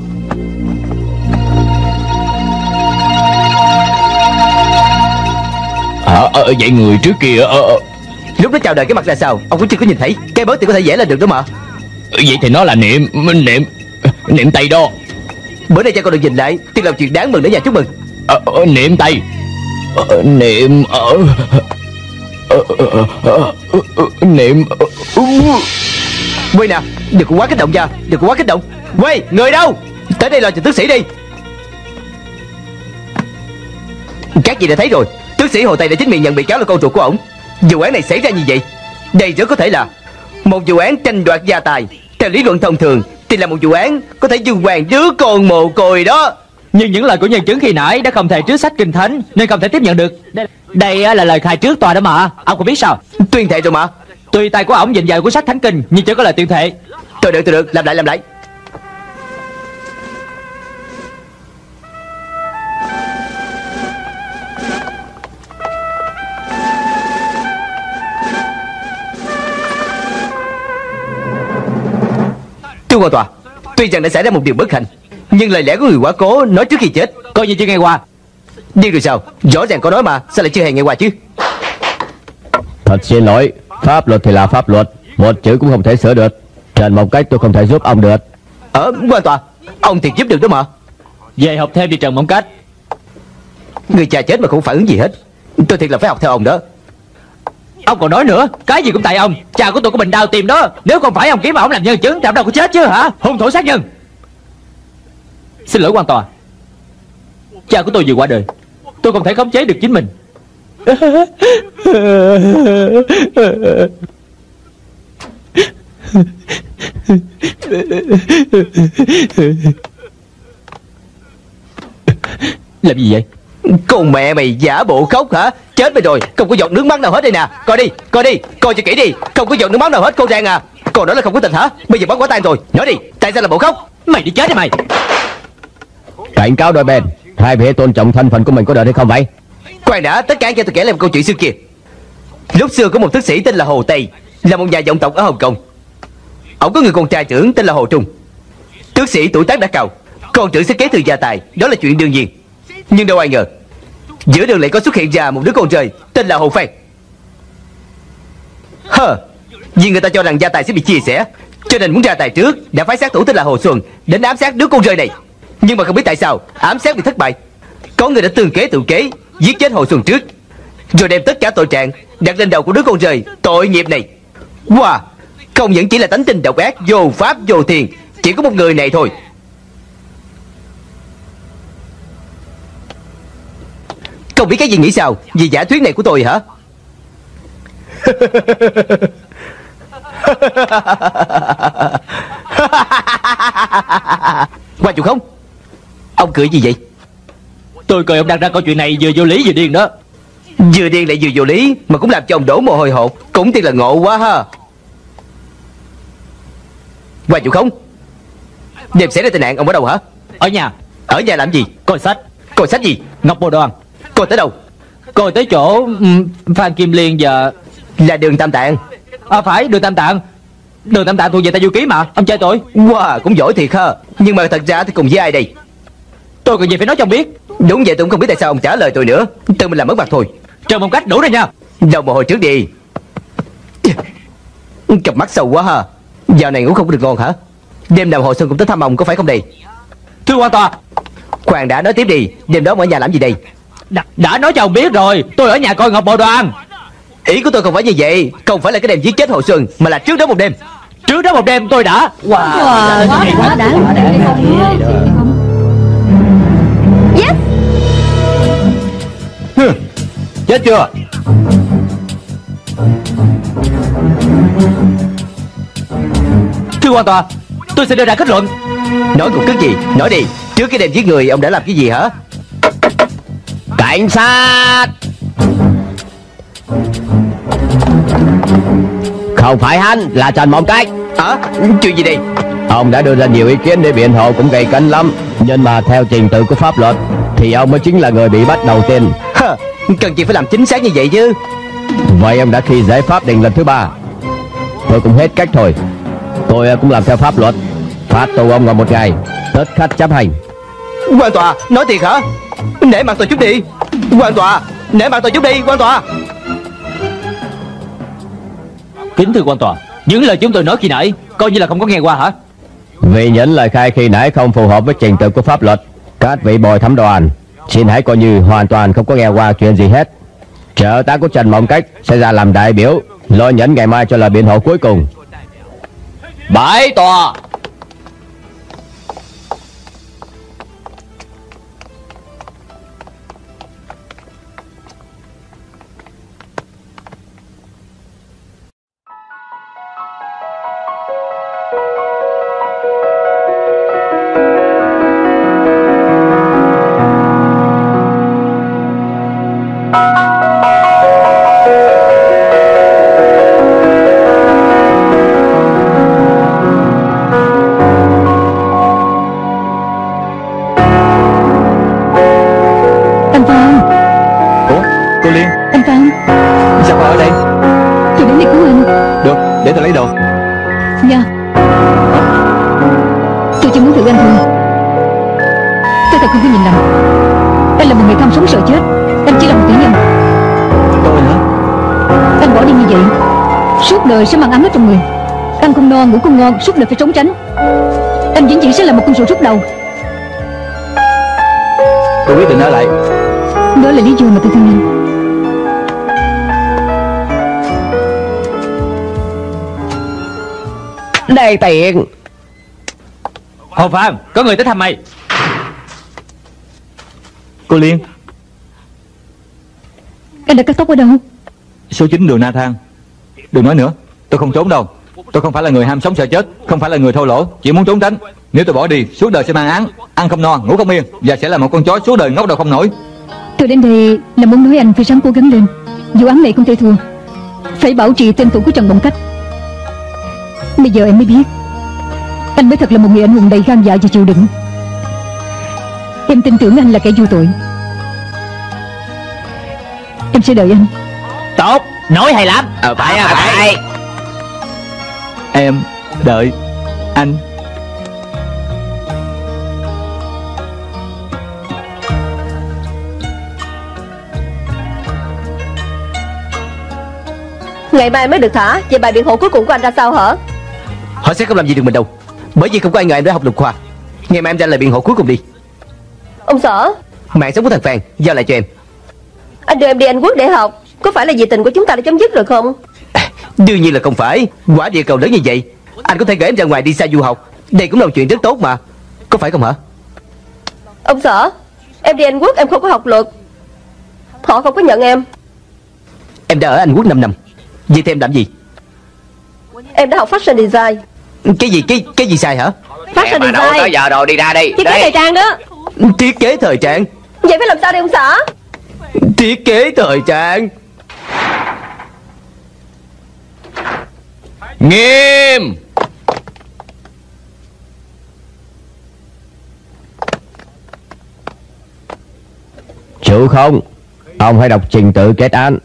Ờ, à, à, vậy người trước kia à, à.
Lúc nó chào đời cái mặt ra sao ông cũng chưa có nhìn thấy. Cái bớt thì có thể vẽ lên được đó mà.
Vậy thì nó là Niệm Niệm Niệm Tây đó.
Bữa nay cha con được nhìn lại thì làm chuyện đáng mừng để nhà chúc mừng.
à, à, Niệm Tây à, Niệm ở à, à, à, à, Niệm uh.
Quay nè, đừng có quá kích động nha. Đừng có quá kích động. Quay, người đâu? Tới đây lo cho tước sĩ đi. Các vị đã thấy rồi, tước sĩ Hồ Tây đã chính miệng nhận bị cáo là con ruột của ổng. Vụ án này xảy ra như vậy, đây rất có thể là một vụ án tranh đoạt gia tài. Theo lý luận thông thường thì là một vụ án có thể dương hoàng đứa con mồ côi đó.
Nhưng những lời của nhân chứng khi nãy đã không thể trước sách kinh thánh nên không thể tiếp nhận được. Đây, đây là lời khai trước tòa đó mà. Ông có biết sao?
Tuyên thệ rồi mà.
Tùy tay của ổng nhìn vào của sách thánh kinh nhưng chưa có lời tuyên thệ.
Tôi được, tôi được, làm lại, làm lại. Thưa quan tòa, tuy rằng đã xảy ra một điều bất hạnh, nhưng lời lẽ của người quá cố nói trước khi chết
Coi như chưa nghe qua.
Điên rồi sao? Rõ ràng có nói mà, sao lại chưa hề nghe qua chứ?
Thật xin lỗi, pháp luật thì là pháp luật, một chữ cũng không thể sửa được. Trần Mộng Cách tôi không thể giúp ông được.
Ờ, quan tòa, ông thiệt giúp được đó mà.
Về học thêm đi Trần Mộng Cách.
Người cha chết mà không phản ứng gì hết. Tôi thiệt là phải học theo ông đó.
Ông còn nói nữa, cái gì cũng tại ông. Cha của tôi có bệnh đau tim đó. Nếu không phải ông kiếm mà ông làm nhân chứng thì ông đâu có chết chứ hả? Hung thủ sát nhân. Xin lỗi quan tòa, cha của tôi vừa qua đời, tôi không thể khống chế được chính mình. Làm gì vậy?
Con mẹ mày giả bộ khóc hả? Chết mày rồi, không có giọt nước mắt nào hết đây nè. Coi đi, coi đi, coi cho kỹ đi. Không có giọt nước mắt nào hết cô Giang à. Còn nói là không có tình hả? Bây giờ bắt quả tang rồi. Nói đi, tại sao là bộ khóc?
Mày đi chết đi mày.
Cảnh cáo đôi bên, hai vị hãy tôn trọng thân phận của mình, có được hay không vậy?
Khoan đã, tất cả cho tôi kể lại một câu chuyện xưa kia. Lúc xưa có một thức sĩ tên là Hồ Tây, là một nhà vọng tộc ở Hồng Kông. Ông có người con trai trưởng tên là Hồ Trung. Tước sĩ tuổi tác đã cao, con trưởng sẽ kế thừa gia tài, đó là chuyện đương nhiên. Nhưng đâu ai ngờ, giữa đường lại có xuất hiện ra một đứa con rơi tên là Hồ Phan. Hờ, vì người ta cho rằng gia tài sẽ bị chia sẻ, cho nên muốn ra tài trước, đã phái sát thủ tên là Hồ Xuân đến ám sát đứa con rơi này. Nhưng mà không biết tại sao ám sát bị thất bại. Có người đã tương kế tự kế, giết chết Hồ Xuân trước, rồi đem tất cả tội trạng đặt lên đầu của đứa con rơi tội nghiệp này. Wow, không những chỉ là tánh tình độc ác, vô pháp vô thiền, chỉ có một người này thôi. Không biết cái gì nghĩ sao vì giả thuyết này của tôi hả? Quan chủ không? Ông cười gì vậy?
Tôi cười ông đặt ra câu chuyện này vừa vô lý vừa điên đó.
Vừa điên lại vừa vô lý, mà cũng làm cho ông đổ mồ hôi hột. Cũng thật là ngộ quá ha. Quan chủ không? Đêm xảy ra tai nạn ông ở đâu hả?
Ở nhà.
Ở nhà làm gì?
Coi sách.
Coi sách gì?
Ngọc Bồ Đoàn.
Coi tới đâu?
Coi tới chỗ um, Phan Kim Liên và...
Là đường Tam Tạng.
À phải, đường Tam Tạng. Đường Tam Tạng thuộc về Tây Du Ký mà. Ông chơi tôi.
Wow, cũng giỏi thiệt ha. Nhưng mà thật ra thì cùng với ai đây?
Tôi còn gì phải nói cho ông biết.
Đúng vậy, tôi cũng không biết tại sao ông trả lời tôi nữa. Tự mình làm mất mặt thôi.
Trần Mộng Cách đủ rồi nha.
Đầu mồ hôi trước đi. Cặp mắt sâu quá ha. Dạo này ngủ không có được ngon hả? Đêm nào Hồ Xuân cũng tới thăm ông có phải không đây?
Thưa quan tòa.
Khoan đã, nói tiếp đi. Đêm đó ở nhà làm gì đây?
Đã, đã nói cho ông biết rồi. Tôi ở nhà coi Ngọc Bồ Đoàn.
Ý của tôi không phải như vậy. Không phải là cái đêm giết chết Hồ Xuân, mà là trước đó một đêm.
Trước đó một đêm tôi đã.
Wow, wow, quá, quá đáng.
Yes.
Chết chưa?
Thưa quan tòa, tôi sẽ đưa ra kết luận.
Nói cục tức gì? Nói đi. Trước cái đêm giết người ông đã làm cái gì hả?
Cảnh sát! Không phải hắn, là Trần Mộng Cách.
Hả? Chuyện gì đây?
Ông đã đưa ra nhiều ý kiến để biện hộ cũng gay cấn lắm, nhưng mà theo trình tự của pháp luật thì ông mới chính là người bị bắt đầu tiên.
Hờ, cần gì phải làm chính xác như vậy chứ?
Vậy ông đã khi dễ pháp định lần thứ ba. Tôi cũng hết cách thôi. Tôi cũng làm theo pháp luật, phạt tù ông ngồi một ngày, tất khách chấp hành.
Quan tòa, nói thiệt hả? Nể mặt tôi chút đi. Quan tòa, nể mặt tôi chút đi, quan tòa.
Kính thưa quan tòa, những lời chúng tôi nói khi nãy coi như là không có nghe qua hả?
Vì những lời khai khi nãy không phù hợp với trình tự của pháp luật, các vị bồi thẩm đoàn xin hãy coi như hoàn toàn không có nghe qua chuyện gì hết. Trợ tá của Trần Mộng Cách sẽ ra làm đại biểu, lo nhẫn ngày mai cho lời biện hộ cuối cùng.
Bãi tòa.
Cô Liên.
Anh Phan.
Sao bà ở đây?
Tôi đến để cứu anh.
Được, để tôi lấy đồ.
Dạ. Tôi chỉ muốn thử anh thôi. Tôi thật không có nhìn lầm. Anh Anh là một người tham sống sợ chết. Anh chỉ là một tiểu nhân.
Tôi hả?
Anh bỏ đi như vậy, suốt đời sẽ mang ám ở trong người. Ăn không no, ngủ không ngon, suốt đời phải trốn tránh. Anh vĩnh viễn sẽ là một con rùa rút đầu.
Tôi quyết định ở lại.
Đó là lý do mà tôi thương anh.
Đây tiền.
Hồ Phan, có người tới thăm mày.
Cô Liên.
Anh đã cắt tóc ở đâu?
Số chín đường Na Thang. Đừng nói nữa, tôi không trốn đâu. Tôi không phải là người ham sống sợ chết, không phải là người thô lỗ, chỉ muốn trốn tránh. Nếu tôi bỏ đi, suốt đời sẽ mang án, ăn không no, ngủ không yên, và sẽ là một con chó suốt đời ngóc đầu không nổi.
Tôi đến đây là muốn nói anh phải ráng cố gắng lên. Vụ án này không thể thua. Phải bảo trì tên tuổi của Trần Mộng Cách. Bây giờ em mới biết anh mới thật là một người anh hùng đầy gan dạ và chịu đựng. Em tin tưởng anh là kẻ vô tội. Em sẽ đợi anh.
Tốt, nói hay lắm.
Ờ phải à phải.
Em đợi anh.
Ngày mai mới được thả. Vậy bài biện hộ cuối cùng của anh ra sao hả?
Họ sẽ không làm gì được mình đâu, bởi vì không có ai ngờ em đã học luật khoa. Ngày mai em ra lời biện hộ cuối cùng đi.
Ông Sở,
Mạng sống của thằng Phan giao lại cho em.
anh đưa em đi Anh Quốc để học, có phải là vì tình của chúng ta đã chấm dứt rồi không?
Đương nhiên là không phải. Quả địa cầu lớn như vậy, anh có thể gửi em ra ngoài đi xa du học. Đây cũng là một chuyện rất tốt mà, có phải không hả?
Ông Sở, em đi Anh Quốc em không có học luật, họ không có nhận em.
Em đã ở Anh Quốc năm năm. Vậy thì em làm gì?
Em đã học fashion design.
Cái gì cái cái gì sai hả?
Fashion
Mà đâu tới
design,
giờ rồi, đi ra đi.
thiết kế thời trang đó.
Thiết kế thời trang.
Vậy phải làm sao đây ông Sở?
Thiết kế thời trang.
Nghiêm.
Chịu không? Ông hãy đọc trình tự kết án.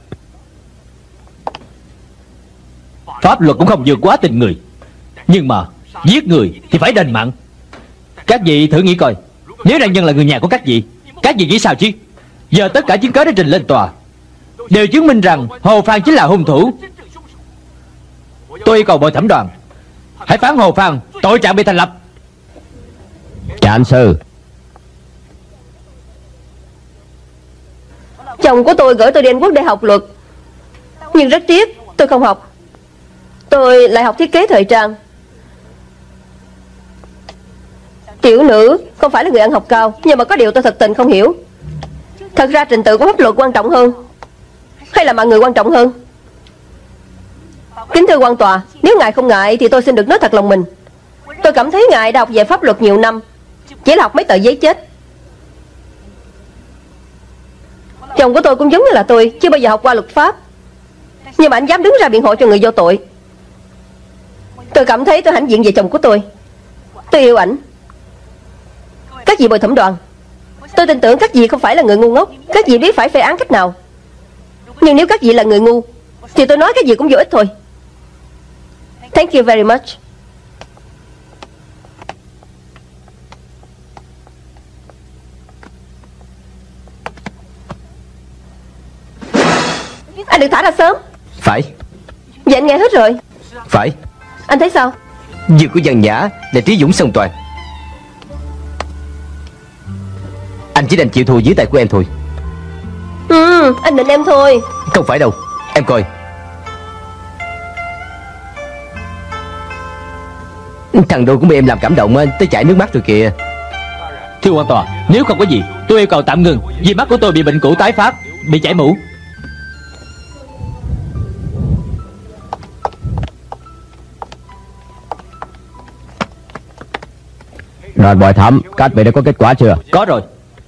Pháp luật cũng không vượt quá tình người, nhưng mà giết người thì phải đền mạng. Các vị thử nghĩ coi, nếu nạn nhân là người nhà của các vị, các vị nghĩ sao chứ? Giờ tất cả chứng cớ đã trình lên tòa, đều chứng minh rằng Hồ Phan chính là hung thủ. Tôi yêu cầu bồi thẩm đoàn hãy phán Hồ Phan tội trạng bị thành lập.
Trạng sư.
Chồng của tôi gửi tôi đi Anh Quốc để học luật, nhưng rất tiếc tôi không học. Tôi lại học thiết kế thời trang. Tiểu nữ không phải là người ăn học cao, nhưng mà có điều tôi thật tình không hiểu. Thật ra trình tự của pháp luật quan trọng hơn, hay là mạng người quan trọng hơn? Kính thưa quan tòa, nếu ngài không ngại thì tôi xin được nói thật lòng mình. Tôi cảm thấy ngài đã học về pháp luật nhiều năm, chỉ là học mấy tờ giấy chết. Chồng của tôi cũng giống như là tôi, chưa bao giờ học qua luật pháp, nhưng mà anh dám đứng ra biện hộ cho người vô tội. Tôi cảm thấy tôi hãnh diện về chồng của tôi. Tôi yêu ảnh. Các vị bồi thẩm đoàn, tôi tin tưởng các vị không phải là người ngu ngốc. Các vị biết phải phê án cách nào. Nhưng nếu các vị là người ngu thì tôi nói cái gì cũng vô ích thôi. Thank you very much. Anh được thả ra sớm.
Phải.
Vậy anh nghe hết rồi.
Phải.
Anh thấy sao?
Vừa của văn nhã là trí dũng song toàn. Anh chỉ đành chịu thua dưới tay của em thôi.
Ừ, anh định em thôi.
Không phải đâu. Em coi. Thằng đôi của em làm cảm động tới chảy nước mắt rồi kìa.
Thưa quan tòa, nếu không có gì, tôi yêu cầu tạm ngừng, vì mắt của tôi bị bệnh cũ tái phát, bị chảy mũ.
Đoàn bồi thẩm, các vị đã có kết quả chưa?
Có rồi.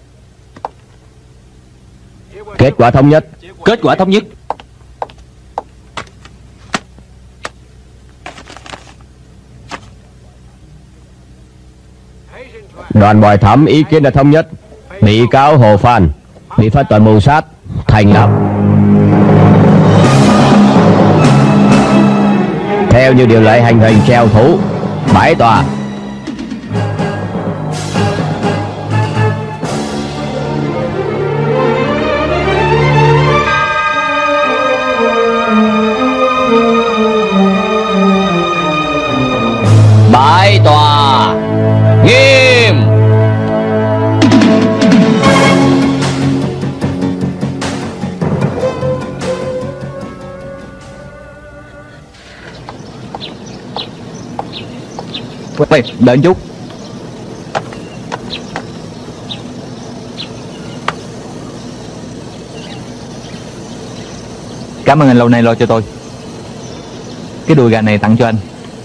Kết quả thống nhất.
Kết quả thống nhất.
Đoàn bồi thẩm ý kiến đã thống nhất. Bị cáo Hồ Phan bị phát tội mưu sát, thành lập. Theo như điều lệ hành hình treo thủ. Bãi tòa.
Vậy, đợi chút. Cảm ơn anh lâu nay lo cho tôi. Cái đùi gà này tặng cho anh.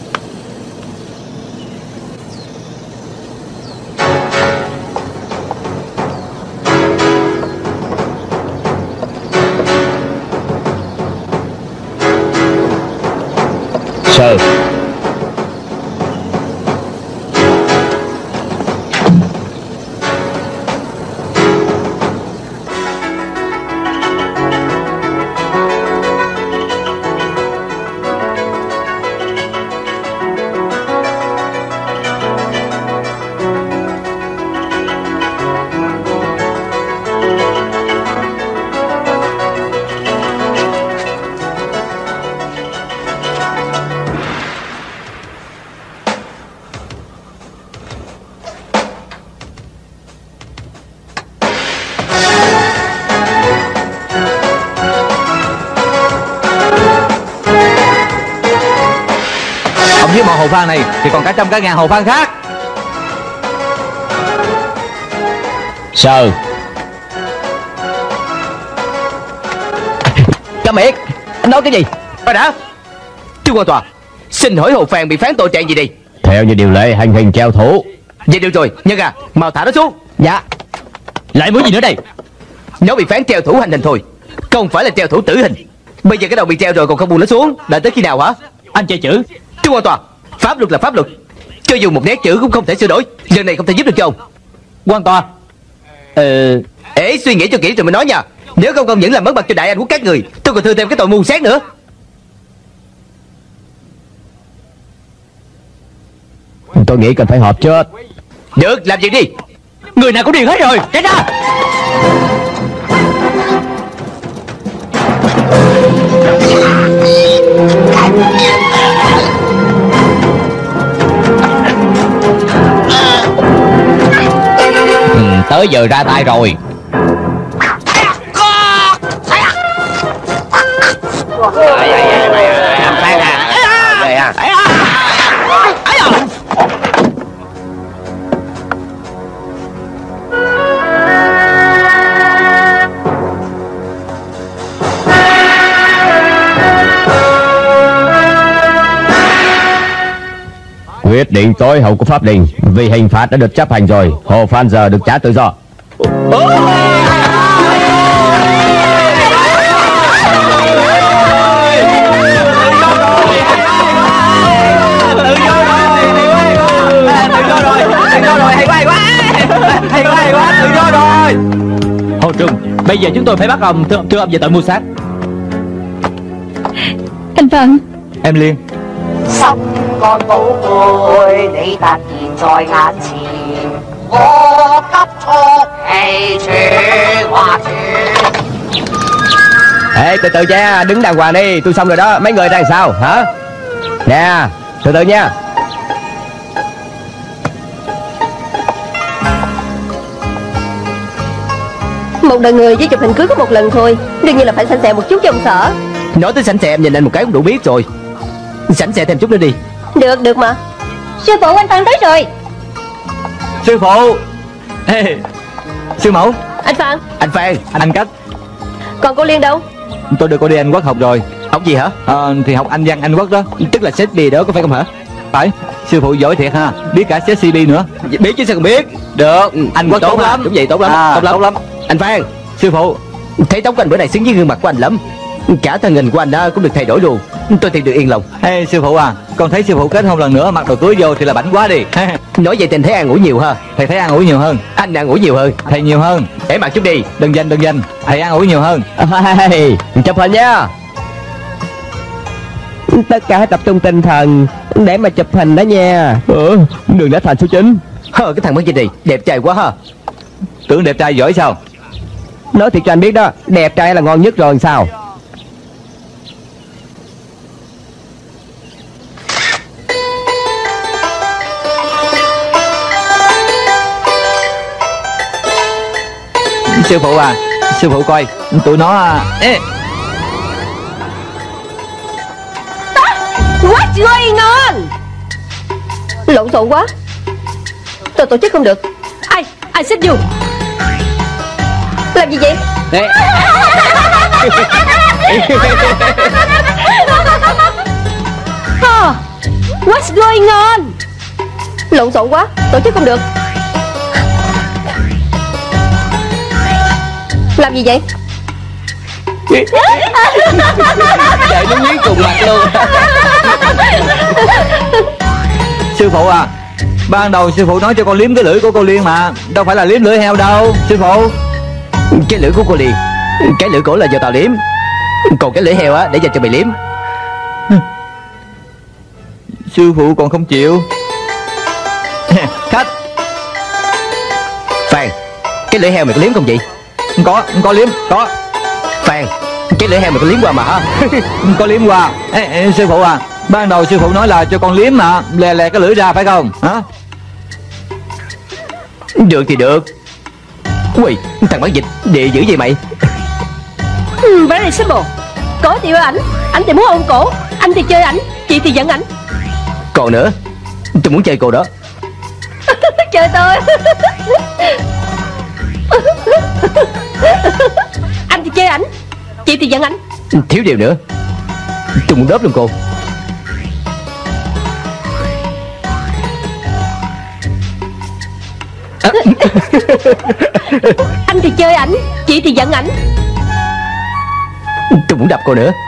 Sir.
Với một hồ phan này thì còn cả trăm cả ngàn hồ phan khác.
Sir.
Câm miệng, anh nói cái gì? Coi đã. Trương quan tòa, xin hỏi Hồ Phan bị phán tội trạng gì đi?
Theo như điều lệ hành hình treo thủ.
Vậy được rồi, Nhân à, mau thả nó xuống.
Dạ. Lại muốn gì nữa đây?
Nó bị phán treo thủ hành hình thôi, không phải là treo thủ tử hình. Bây giờ cái đầu bị treo rồi còn không buông nó xuống, đợi tới khi nào hả?
Anh chơi chữ.
Trương quan tòa, pháp luật là pháp luật, cho dù một nét chữ cũng không thể sửa đổi. Lần này không thể giúp được cho ông.
Quan tòa. Ờ...
Ê, suy nghĩ cho kỹ rồi mới nói nha. Nếu không không những làm mất mặt cho đại anh quốc các người, tôi còn thừa thêm cái tội mưu sát nữa.
Tôi nghĩ cần phải họp chết.
Được, làm gì đi.
Người nào cũng điên hết rồi, tránh ra.
Ừ, tới giờ ra tay rồi.
Quyết định tối hậu của pháp đình. Vì hình phạt đã được chấp hành rồi, Hồ Phan giờ được trả tự do.
Hồ Trùng, bây giờ chúng tôi phải bắt ông thưa, thưa ông về tội mưu sát.
Anh Phan.
Em Liên.
心肝寶貝，你突然在眼前，我急速氣喘話喘。
Ê, từ từ nha, đứng đàng hoàng đi, tôi xong rồi đó. Mấy người đang sao hả? Nè, từ từ nha.
Một đời người với chụp hình cưới có một lần thôi, đương nhiên là phải sạch sẽ một chút cho ông Sở.
Nói tới sảnh xe em nhìn anh một cái cũng đủ biết rồi. Sảnh xe thêm chút nữa đi.
Được, được mà.
Sư phụ anh Phan tới rồi.
Sư phụ. Ê, sư mẫu.
Anh Phan.
Anh Phan.
Anh Anh Cách.
Còn cô Liên đâu?
Tôi đưa cô đi Anh Quốc học rồi.
Học gì hả?
Ờ, thì học Anh văn Anh Quốc đó.
Tức là Shakespeare đó, có phải không hả?
Phải. Sư phụ giỏi thiệt ha, biết cả Shakespeare nữa.
Biết chứ sao không biết. Được,
Anh Quốc
tốt,
tốt
lắm. Đúng vậy, tốt lắm.
À,
tốt lắm.
tốt lắm.
Anh Phan.
Sư phụ.
Thấy tóc của anh bữa này xứng với gương mặt của anh lắm. Cả thân hình của anh đó cũng được thay đổi luôn. Tôi thì được yên lòng.
Hey, sư phụ à, con thấy sư phụ kết hôn lần nữa mặc đồ cưới vô thì là bảnh quá đi.
Nói vậy tình thấy an ủi nhiều ha.
Thầy thấy an ủi nhiều hơn.
Anh an ủi nhiều hơn.
Thầy nhiều hơn.
Để mặc chút đi.
Đừng danh đừng danh. Thầy an ủi nhiều hơn.
Hey, chụp hình nha. Tất cả hãy tập trung tinh thần để mà chụp hình đó nha. Ừ, đường đã thành số chín.
Hơ, cái thằng mất gì đi, đẹp trai quá ha.
Tưởng đẹp trai giỏi sao?
Nói thiệt cho anh biết đó, đẹp trai là ngon nhất rồi sao?
Sư phụ à, sư phụ coi, tụi nó... Ê.
What's going on? Lộn xộn quá. Tôi tổ chức không được.
Ai, ai xếp vô?
Làm gì vậy?
Nè.
Oh, what's going on?
Lộn xộn quá, tổ chức không được. Làm gì vậy?
Trời, nó nhí trùng mặt luôn.
Sư phụ à, ban đầu sư phụ nói cho con liếm cái lưỡi của cô Liên mà, đâu phải là liếm lưỡi heo đâu sư phụ.
Cái lưỡi của cô Liên, cái lưỡi cổ là do tao liếm, còn cái lưỡi heo á để dành cho mày liếm.
Sư phụ còn không chịu.
Khách. Phan, cái lưỡi heo mày có liếm không vậy?
Có, có liếm, có.
Phan, cái lưỡi heo mày có liếm qua mà hả?
Có liếm qua. Ê, ê, sư phụ à, ban đầu sư phụ nói là cho con liếm mà, lè lè cái lưỡi ra phải không hả?
Được thì được. Ui, thằng bán dịch địa dữ vậy mày?
Hmm, very simple. Cổ thì yêu ảnh, ảnh thì muốn ôm cổ, anh thì chơi ảnh, chị thì giận ảnh.
Còn nữa, tôi muốn chơi cô đó.
Chơi tôi. Anh thì chơi ảnh, chị thì giận ảnh.
Thiếu điều nữa, tôi muốn đớp luôn cô. À.
Anh thì chơi ảnh, chị thì giận ảnh.
Tôi muốn đập cô nữa.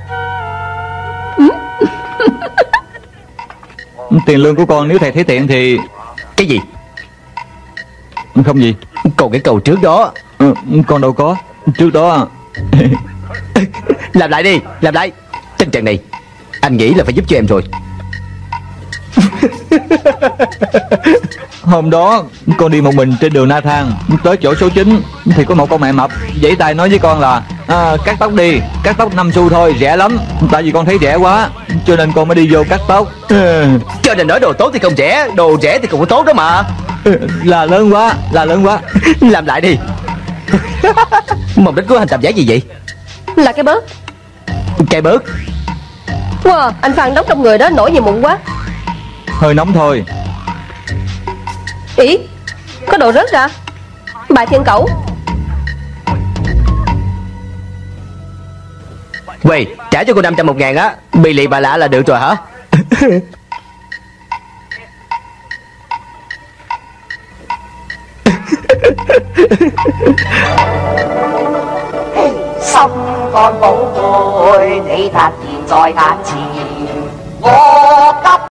Tiền lương của con nếu thầy thấy tiện thì...
Cái gì?
Không gì.
Còn cái câu trước đó.
Ừ, con đâu có. Trước đó.
Làm lại đi, làm lại. Tình trạng này anh nghĩ là phải giúp cho em rồi.
Hôm đó con đi một mình trên đường Na Thang, tới chỗ số chín thì có một con mẹ mập vẫy tay nói với con là à, cắt tóc đi, cắt tóc năm xu thôi, rẻ lắm. Tại vì con thấy rẻ quá cho nên con mới đi vô cắt tóc.
Cho nên nói đồ tốt thì không rẻ, đồ rẻ thì cũng tốt đó mà.
Là lớn quá, là lớn quá.
Làm lại đi. Mục đích của hành tạm giá gì vậy?
Là cái bớt.
Cái bớt.
Wow, anh Phan đóng trong người đó nổi gì mụn quá.
Hơi nóng thôi.
Ý, có đồ rớt ra. Bài thiên cẩu.
Quầy, trả cho cô năm trăm một ngàn á. Bị lì bà lạ là được rồi hả?
心肝寶貝，你突然在眼前，我